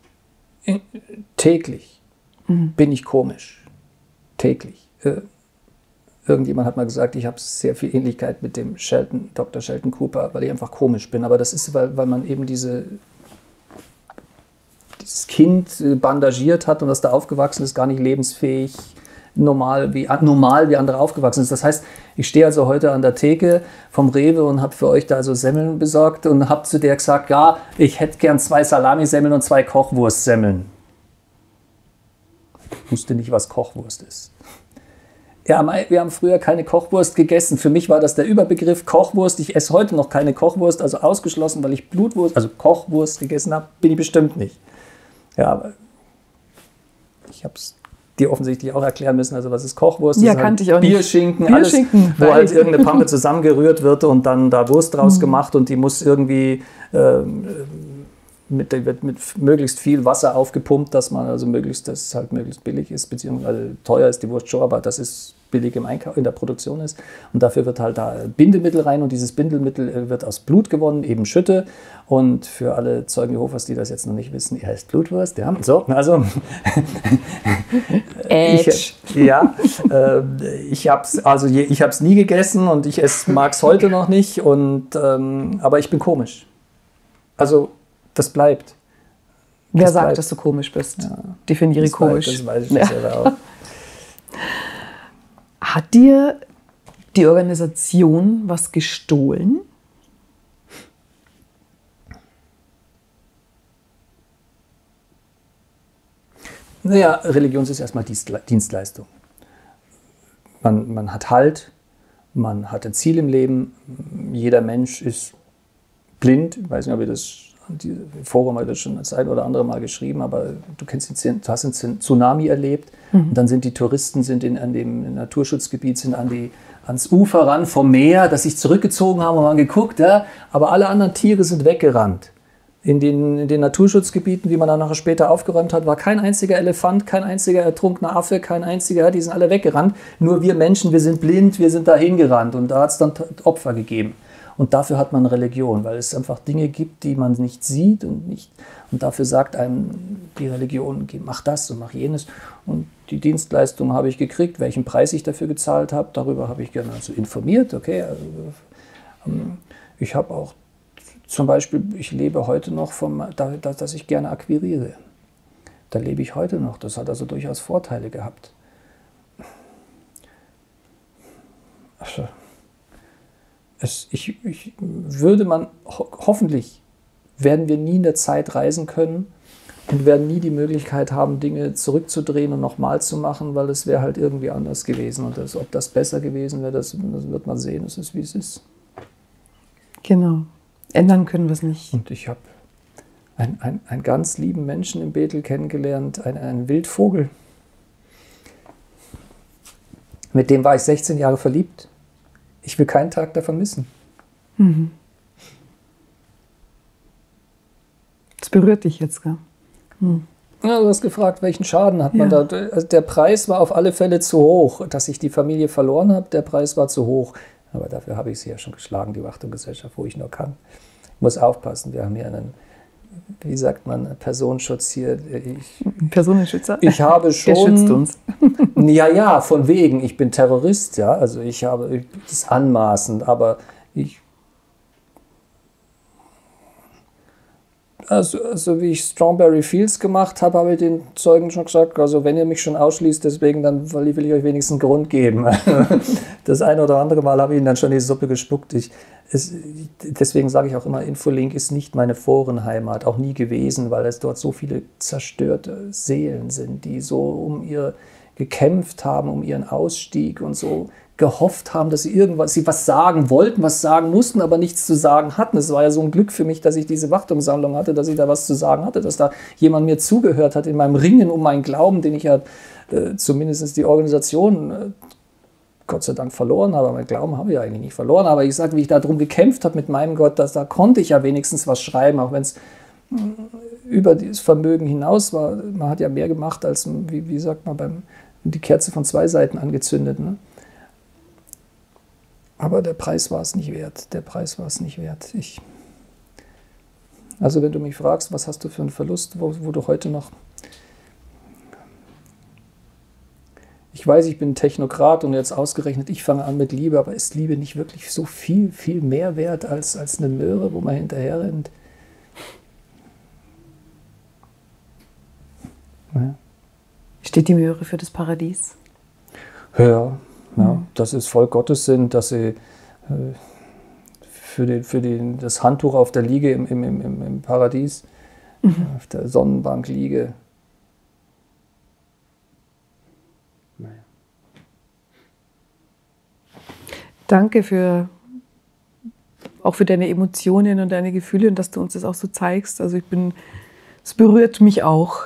Täglich bin ich komisch. Täglich. Irgendjemand hat mal gesagt, ich habe sehr viel Ähnlichkeit mit dem Dr. Sheldon Cooper, weil ich einfach komisch bin. Aber das ist, weil man eben dieses Kind bandagiert hat und das da aufgewachsen ist, gar nicht lebensfähig, normal wie andere aufgewachsen ist. Das heißt, ich stehe also heute an der Theke vom Rewe und habe für euch da also Semmeln besorgt und habe zu der gesagt, ja, ich hätte gern 2 Salamisemmeln und 2 Kochwurstsemmeln. Ich wusste nicht, was Kochwurst ist. Ja, wir haben früher keine Kochwurst gegessen. Für mich war das der Überbegriff Kochwurst. Ich esse heute noch keine Kochwurst, also ausgeschlossen, weil ich Kochwurst gegessen habe, bin ich bestimmt nicht. Ja, aber ich habe es dir offensichtlich auch erklären müssen, also was ist Kochwurst? Ja, das kannte ich auch nicht. Bierschinken, alles, wo halt irgendeine Pampe zusammengerührt wird und dann da Wurst draus gemacht und die muss irgendwie wird mit möglichst viel Wasser aufgepumpt, dass es halt möglichst billig ist, beziehungsweise teuer ist die Wurst schon, aber dass es billig im Einkauf, in der Produktion ist. Und dafür wird halt da Bindemittel rein und dieses Bindemittel wird aus Blut gewonnen, eben Schütte. Und für alle Zeugen Jehovas, die das jetzt noch nicht wissen, heißt Blutwurst. Ja, so, also ich habe es nie gegessen und ich mag es heute noch nicht. Aber ich bin komisch. Also das bleibt. Wer sagt, dass du komisch bist? Ja, definiere komisch. Das weiß ich selber auch. Hat dir die Organisation was gestohlen? Naja, Religion ist erstmal Dienstleistung. Man hat Halt, man hat ein Ziel im Leben. Jeder Mensch ist blind. Ich weiß nicht, ob ihr das im Forum hat das schon das ein oder andere Mal geschrieben, aber du hast einen Tsunami erlebt und dann sind die Touristen an dem Naturschutzgebiet ans Ufer ran vom Meer, das sich zurückgezogen haben und haben geguckt, ja, aber alle anderen Tiere sind weggerannt. In den Naturschutzgebieten, wie man dann nachher später aufgeräumt hat, war kein einziger Elefant, kein einziger ertrunkener Affe, kein einziger, die sind alle weggerannt. Nur wir Menschen, wir sind blind, wir sind da hingerannt und da hat es dann Opfer gegeben. Und dafür hat man Religion, weil es einfach Dinge gibt, die man nicht sieht und dafür sagt einem die Religion, mach das und mach jenes. Und die Dienstleistung habe ich gekriegt, welchen Preis ich dafür gezahlt habe, darüber habe ich gerne also informiert. Okay, ich habe auch zum Beispiel, ich lebe heute noch dass ich gerne akquiriere. Da lebe ich heute noch. Das hat also durchaus Vorteile gehabt. Also, hoffentlich werden wir nie in der Zeit reisen können, Und werden nie die Möglichkeit haben, Dinge zurückzudrehen und nochmal zu machen, weil es wäre halt irgendwie anders gewesen. Und ob das besser gewesen wäre, das wird man sehen. Es ist, wie es ist. Genau. Ändern können wir es nicht. Und ich habe einen ganz lieben Menschen in Bethel kennengelernt, einen Wildvogel. Mit dem war ich 16 Jahre verliebt. Ich will keinen Tag davon missen. Mhm. Das berührt dich jetzt, gell? Mhm. Ja, du hast gefragt, welchen Schaden hat man da? Also der Preis war auf alle Fälle zu hoch. Dass ich die Familie verloren habe, der Preis war zu hoch. Aber dafür habe ich sie ja schon geschlagen, die Wachtung-Gesellschaft, wo ich nur kann. Ich muss aufpassen, wir haben hier einen, wie sagt man, Personenschutz hier. Personenschützer? Ich habe schon... Der schützt uns. Ja, von wegen, ich bin Terrorist, ja, also das ist anmaßend, aber also wie ich Strawberry Fields gemacht habe, habe ich den Zeugen schon gesagt, also wenn ihr mich schon ausschließt, deswegen, dann will ich euch wenigstens einen Grund geben. Das eine oder andere Mal habe ich ihnen dann schon die Suppe gespuckt. Deswegen sage ich auch immer, Infolink ist nicht meine Forenheimat, auch nie gewesen, weil es dort so viele zerstörte Seelen sind, die so gekämpft haben, um ihren Ausstieg und so gehofft haben, dass sie was sagen wollten, was sagen mussten, aber nichts zu sagen hatten. Es war ja so ein Glück für mich, dass ich diese Wachtungssammlung hatte, dass ich da was zu sagen hatte, dass da jemand mir zugehört hat in meinem Ringen um meinen Glauben, den ich ja zumindest die Organisation Gott sei Dank verloren habe. Mein Glauben habe ich ja eigentlich nicht verloren, aber ich sage, wie ich da drum gekämpft habe mit meinem Gott, da konnte ich ja wenigstens was schreiben, auch wenn es über das Vermögen hinaus war. Man hat ja mehr gemacht, als, wie sagt man, die Kerze von 2 Seiten angezündet, ne? Aber der Preis war es nicht wert. Der Preis war es nicht wert. Also wenn du mich fragst, was hast du für einen Verlust, wo du heute noch... Ich weiß, ich bin Technokrat und jetzt ausgerechnet, ich fange an mit Liebe, aber ist Liebe nicht wirklich so viel, viel mehr wert als eine Möhre, wo man hinterher rennt? Ja. Steht die Möhre für das Paradies? Ja. Ja, das ist voll Gottes Sinn, dass sie das Handtuch auf der Liege im Paradies, auf der Sonnenbank liege. Naja. Danke auch für deine Emotionen und deine Gefühle und dass du uns das auch so zeigst. Also es berührt mich auch.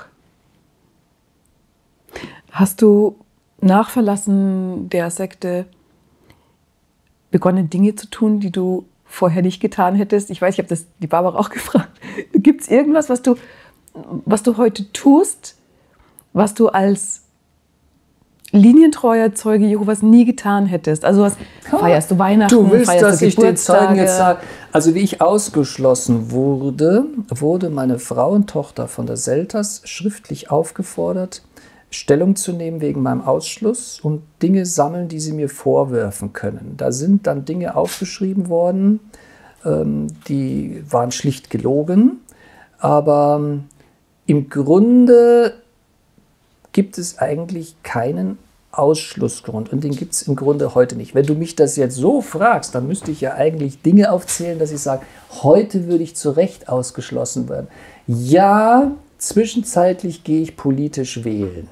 Hast du nach Verlassen der Sekte begonnen, Dinge zu tun, die du vorher nicht getan hättest? Ich weiß, ich habe das die Barbara auch gefragt. Gibt es irgendwas, was du heute tust, was du als linientreuer Zeuge Jehovas nie getan hättest? Also feierst du Weihnachten, du willst, feierst dass du ich den Zeugen jetzt Geburtstage? sage, also wie ich ausgeschlossen wurde meine Frau und Tochter von der Selters schriftlich aufgefordert, Stellung zu nehmen wegen meinem Ausschluss und Dinge sammeln, die sie mir vorwerfen können. Da sind dann Dinge aufgeschrieben worden, die waren schlicht gelogen, aber im Grunde gibt es eigentlich keinen Ausschlussgrund und den gibt es im Grunde heute nicht. Wenn du mich das jetzt so fragst, dann müsste ich ja eigentlich Dinge aufzählen, dass ich sage, heute würde ich zu Recht ausgeschlossen werden. Ja, zwischenzeitlich gehe ich politisch wählen.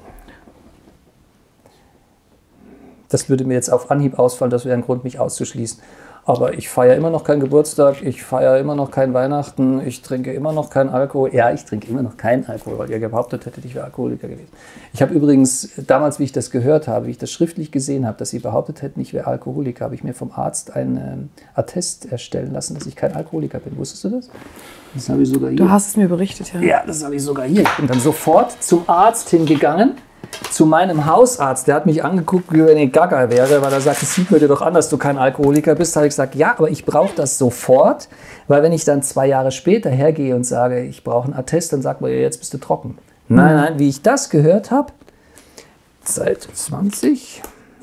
Das würde mir jetzt auf Anhieb ausfallen, das wäre ein Grund, mich auszuschließen. Aber ich feiere immer noch keinen Geburtstag, ich feiere immer noch kein Weihnachten, ich trinke immer noch keinen Alkohol. Ja, ich trinke immer noch keinen Alkohol, weil ihr behauptet hättet, ich wäre Alkoholiker gewesen. Ich habe übrigens, damals, wie ich das gehört habe, wie ich das schriftlich gesehen habe, dass sie behauptet hätten, ich wäre Alkoholiker, habe ich mir vom Arzt einen Attest erstellen lassen, dass ich kein Alkoholiker bin. Wusstest du das? Das habe ich sogar hier. Du hast es mir berichtet, ja. Ja, das habe ich sogar hier. Ich bin dann sofort zum Arzt hingegangen. Zu meinem Hausarzt, der hat mich angeguckt, wie wenn ich Gaga wäre, weil er sagt, es sieht mir dir doch an, dass du kein Alkoholiker bist. Da habe ich gesagt, ja, aber ich brauche das sofort, weil wenn ich dann 2 Jahre später hergehe und sage, ich brauche einen Attest, dann sagt man, ja, jetzt bist du trocken. Nein, wie ich das gehört habe, Seite 20,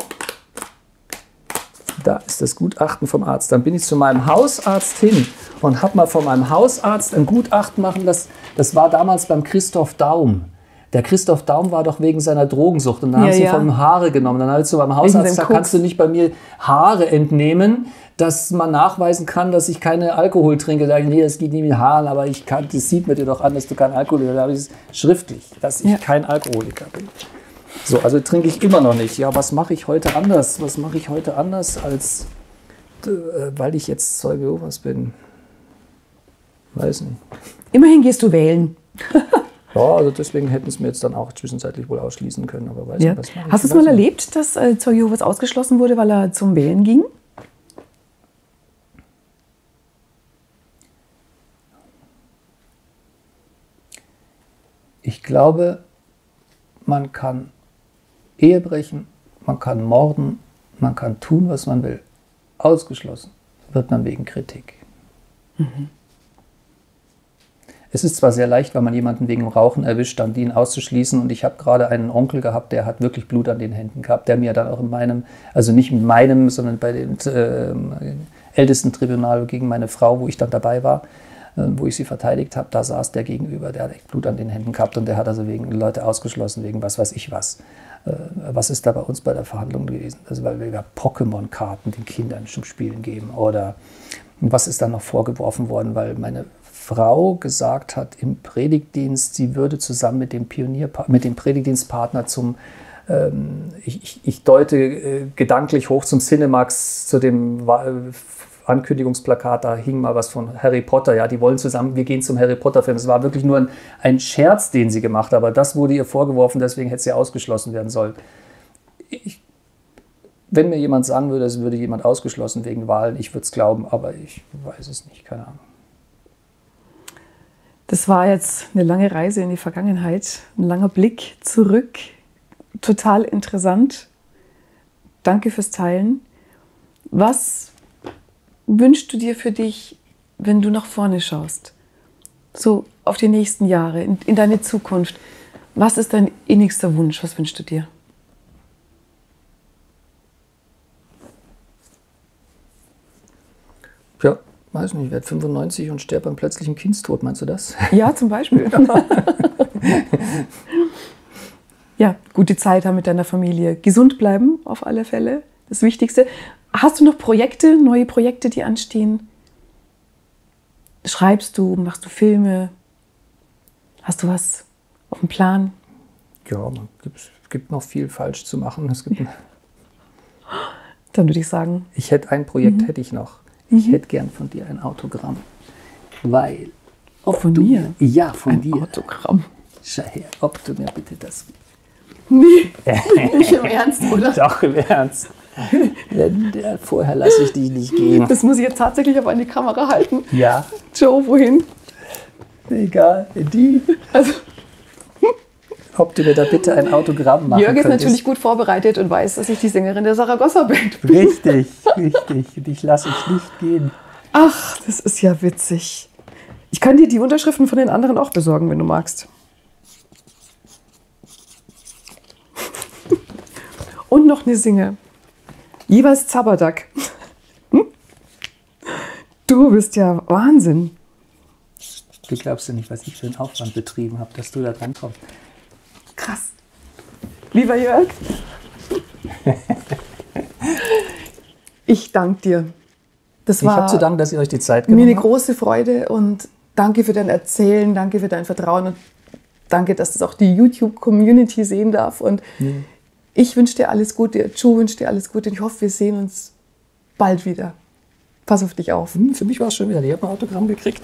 da ist das Gutachten vom Arzt. Dann bin ich zu meinem Hausarzt hin und habe mal von meinem Hausarzt ein Gutachten machen lassen. Das war damals beim Christoph Daum. Der Christoph Daum war doch wegen seiner Drogensucht und dann haben sie von ihm Haare genommen. Dann hat sie beim Hausarzt gesagt, kannst du nicht bei mir Haare entnehmen, dass man nachweisen kann, dass ich keine Alkohol trinke. Da sage ich, nee, das geht nicht mit Haaren, aber das sieht mir dir doch an, dass du kein Alkohol trinkst. Da habe ich es schriftlich, dass ich kein Alkoholiker bin. So, also trinke ich immer noch nicht. Ja, was mache ich heute anders? Was mache ich heute anders, als weil ich jetzt Zeuge Jehovas bin? Weiß nicht. Immerhin gehst du wählen. Ja, also deswegen hätten es mir jetzt dann auch zwischenzeitlich wohl ausschließen können. Aber weiß nicht, was mache ich. Hast du es mal erlebt, dass Zeuge Jehovas ausgeschlossen wurde, weil er zum Wählen ging? Ich glaube, man kann Ehe brechen, man kann morden, man kann tun, was man will. Ausgeschlossen wird man wegen Kritik. Mhm. Es ist zwar sehr leicht, wenn man jemanden wegen Rauchen erwischt, dann ihn auszuschließen. Und ich habe gerade einen Onkel gehabt, der hat wirklich Blut an den Händen gehabt, der mir dann auch in meinem, also nicht in meinem, sondern bei dem Ältestentribunal gegen meine Frau, wo ich dann dabei war, wo ich sie verteidigt habe, da saß der gegenüber, der hat echt Blut an den Händen gehabt und der hat also wegen Leute ausgeschlossen, wegen was weiß ich was. Was ist da bei uns bei der Verhandlung gewesen? Also weil wir Pokémon-Karten den Kindern zum Spielen geben. Oder was ist dann noch vorgeworfen worden, weil meine Frau gesagt hat im Predigtdienst, sie würde zusammen mit dem Predigtdienstpartner zum, ich deute gedanklich hoch zum Cinemax, zu dem Ankündigungsplakat, da hing mal was von Harry Potter, ja, die wollen zusammen, wir gehen zum Harry Potter-Film. Es war wirklich nur ein Scherz, den sie gemacht hat, aber das wurde ihr vorgeworfen, deswegen hätte sie ausgeschlossen werden sollen. Wenn mir jemand sagen würde, es würde jemand ausgeschlossen wegen Wahlen, ich würde es glauben, aber ich weiß es nicht, keine Ahnung. Das war jetzt eine lange Reise in die Vergangenheit, ein langer Blick zurück, total interessant. Danke fürs Teilen. Was wünschst du dir für dich, wenn du nach vorne schaust? So auf die nächsten Jahre, in deine Zukunft. Was ist dein innigster Wunsch? Was wünschst du dir? Ja, weiß nicht, ich werde 95 und sterbe beim plötzlichen Kindstod, meinst du das? Ja, zum Beispiel. Ja, gute Zeit haben mit deiner Familie. Gesund bleiben, auf alle Fälle, das Wichtigste. Hast du noch Projekte, neue Projekte, die anstehen? Schreibst du, machst du Filme? Hast du was auf dem Plan? Ja, es gibt noch viel falsch zu machen. Dann würde ich sagen... Ein Projekt hätte ich noch. Ich hätte gern von dir ein Autogramm. Weil... Von mir? Ja, von dir. Ein Autogramm. Schau her, ob du mir bitte das... Nee, nicht im Ernst, oder? Doch, im Ernst. Vorher lasse ich dich nicht gehen. Das muss ich jetzt tatsächlich auf eine Kamera halten. Ja. Joe, wohin? Egal, die. Also, ob du mir da bitte ein Autogramm machen Jörg ist könntest. natürlich gut vorbereitet und weiß, dass ich die Sängerin der Saragossa-Band bin. Richtig, richtig. Dich lasse ich nicht gehen. Ach, das ist ja witzig. Ich kann dir die Unterschriften von den anderen auch besorgen, wenn du magst. Und noch eine Singe. Jeweils Zaberdack. Du bist ja Wahnsinn. Du glaubst ja nicht, was ich für einen Aufwand betrieben habe, dass du da dran kommst. Krass. Lieber Jörg, ich danke dir. Ich habe zu danken, dass ihr euch die Zeit genommen habt. Mir eine große Freude und danke für dein Erzählen, danke für dein Vertrauen und danke, dass das auch die YouTube-Community sehen darf. Und ich wünsche dir alles Gute, Joe wünscht dir alles Gute und ich hoffe, wir sehen uns bald wieder. Pass auf dich auf. Für mich war es schon wieder, ich habe ein Autogramm gekriegt.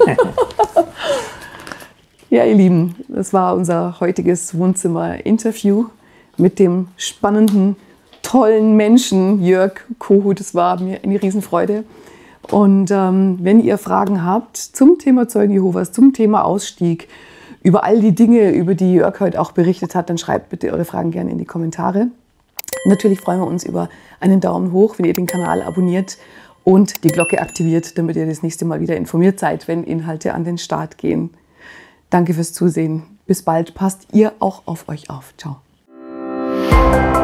Ja, ihr Lieben, das war unser heutiges Wohnzimmer-Interview mit dem spannenden, tollen Menschen Jörg Kohut. Das war mir eine Riesenfreude. Und wenn ihr Fragen habt zum Thema Zeugen Jehovas, zum Thema Ausstieg, über all die Dinge, über die Jörg heute auch berichtet hat, dann schreibt bitte eure Fragen gerne in die Kommentare. Natürlich freuen wir uns über einen Daumen hoch, wenn ihr den Kanal abonniert und die Glocke aktiviert, damit ihr das nächste Mal wieder informiert seid, wenn Inhalte an den Start gehen. Danke fürs Zusehen. Bis bald. Passt ihr auch auf euch auf. Ciao.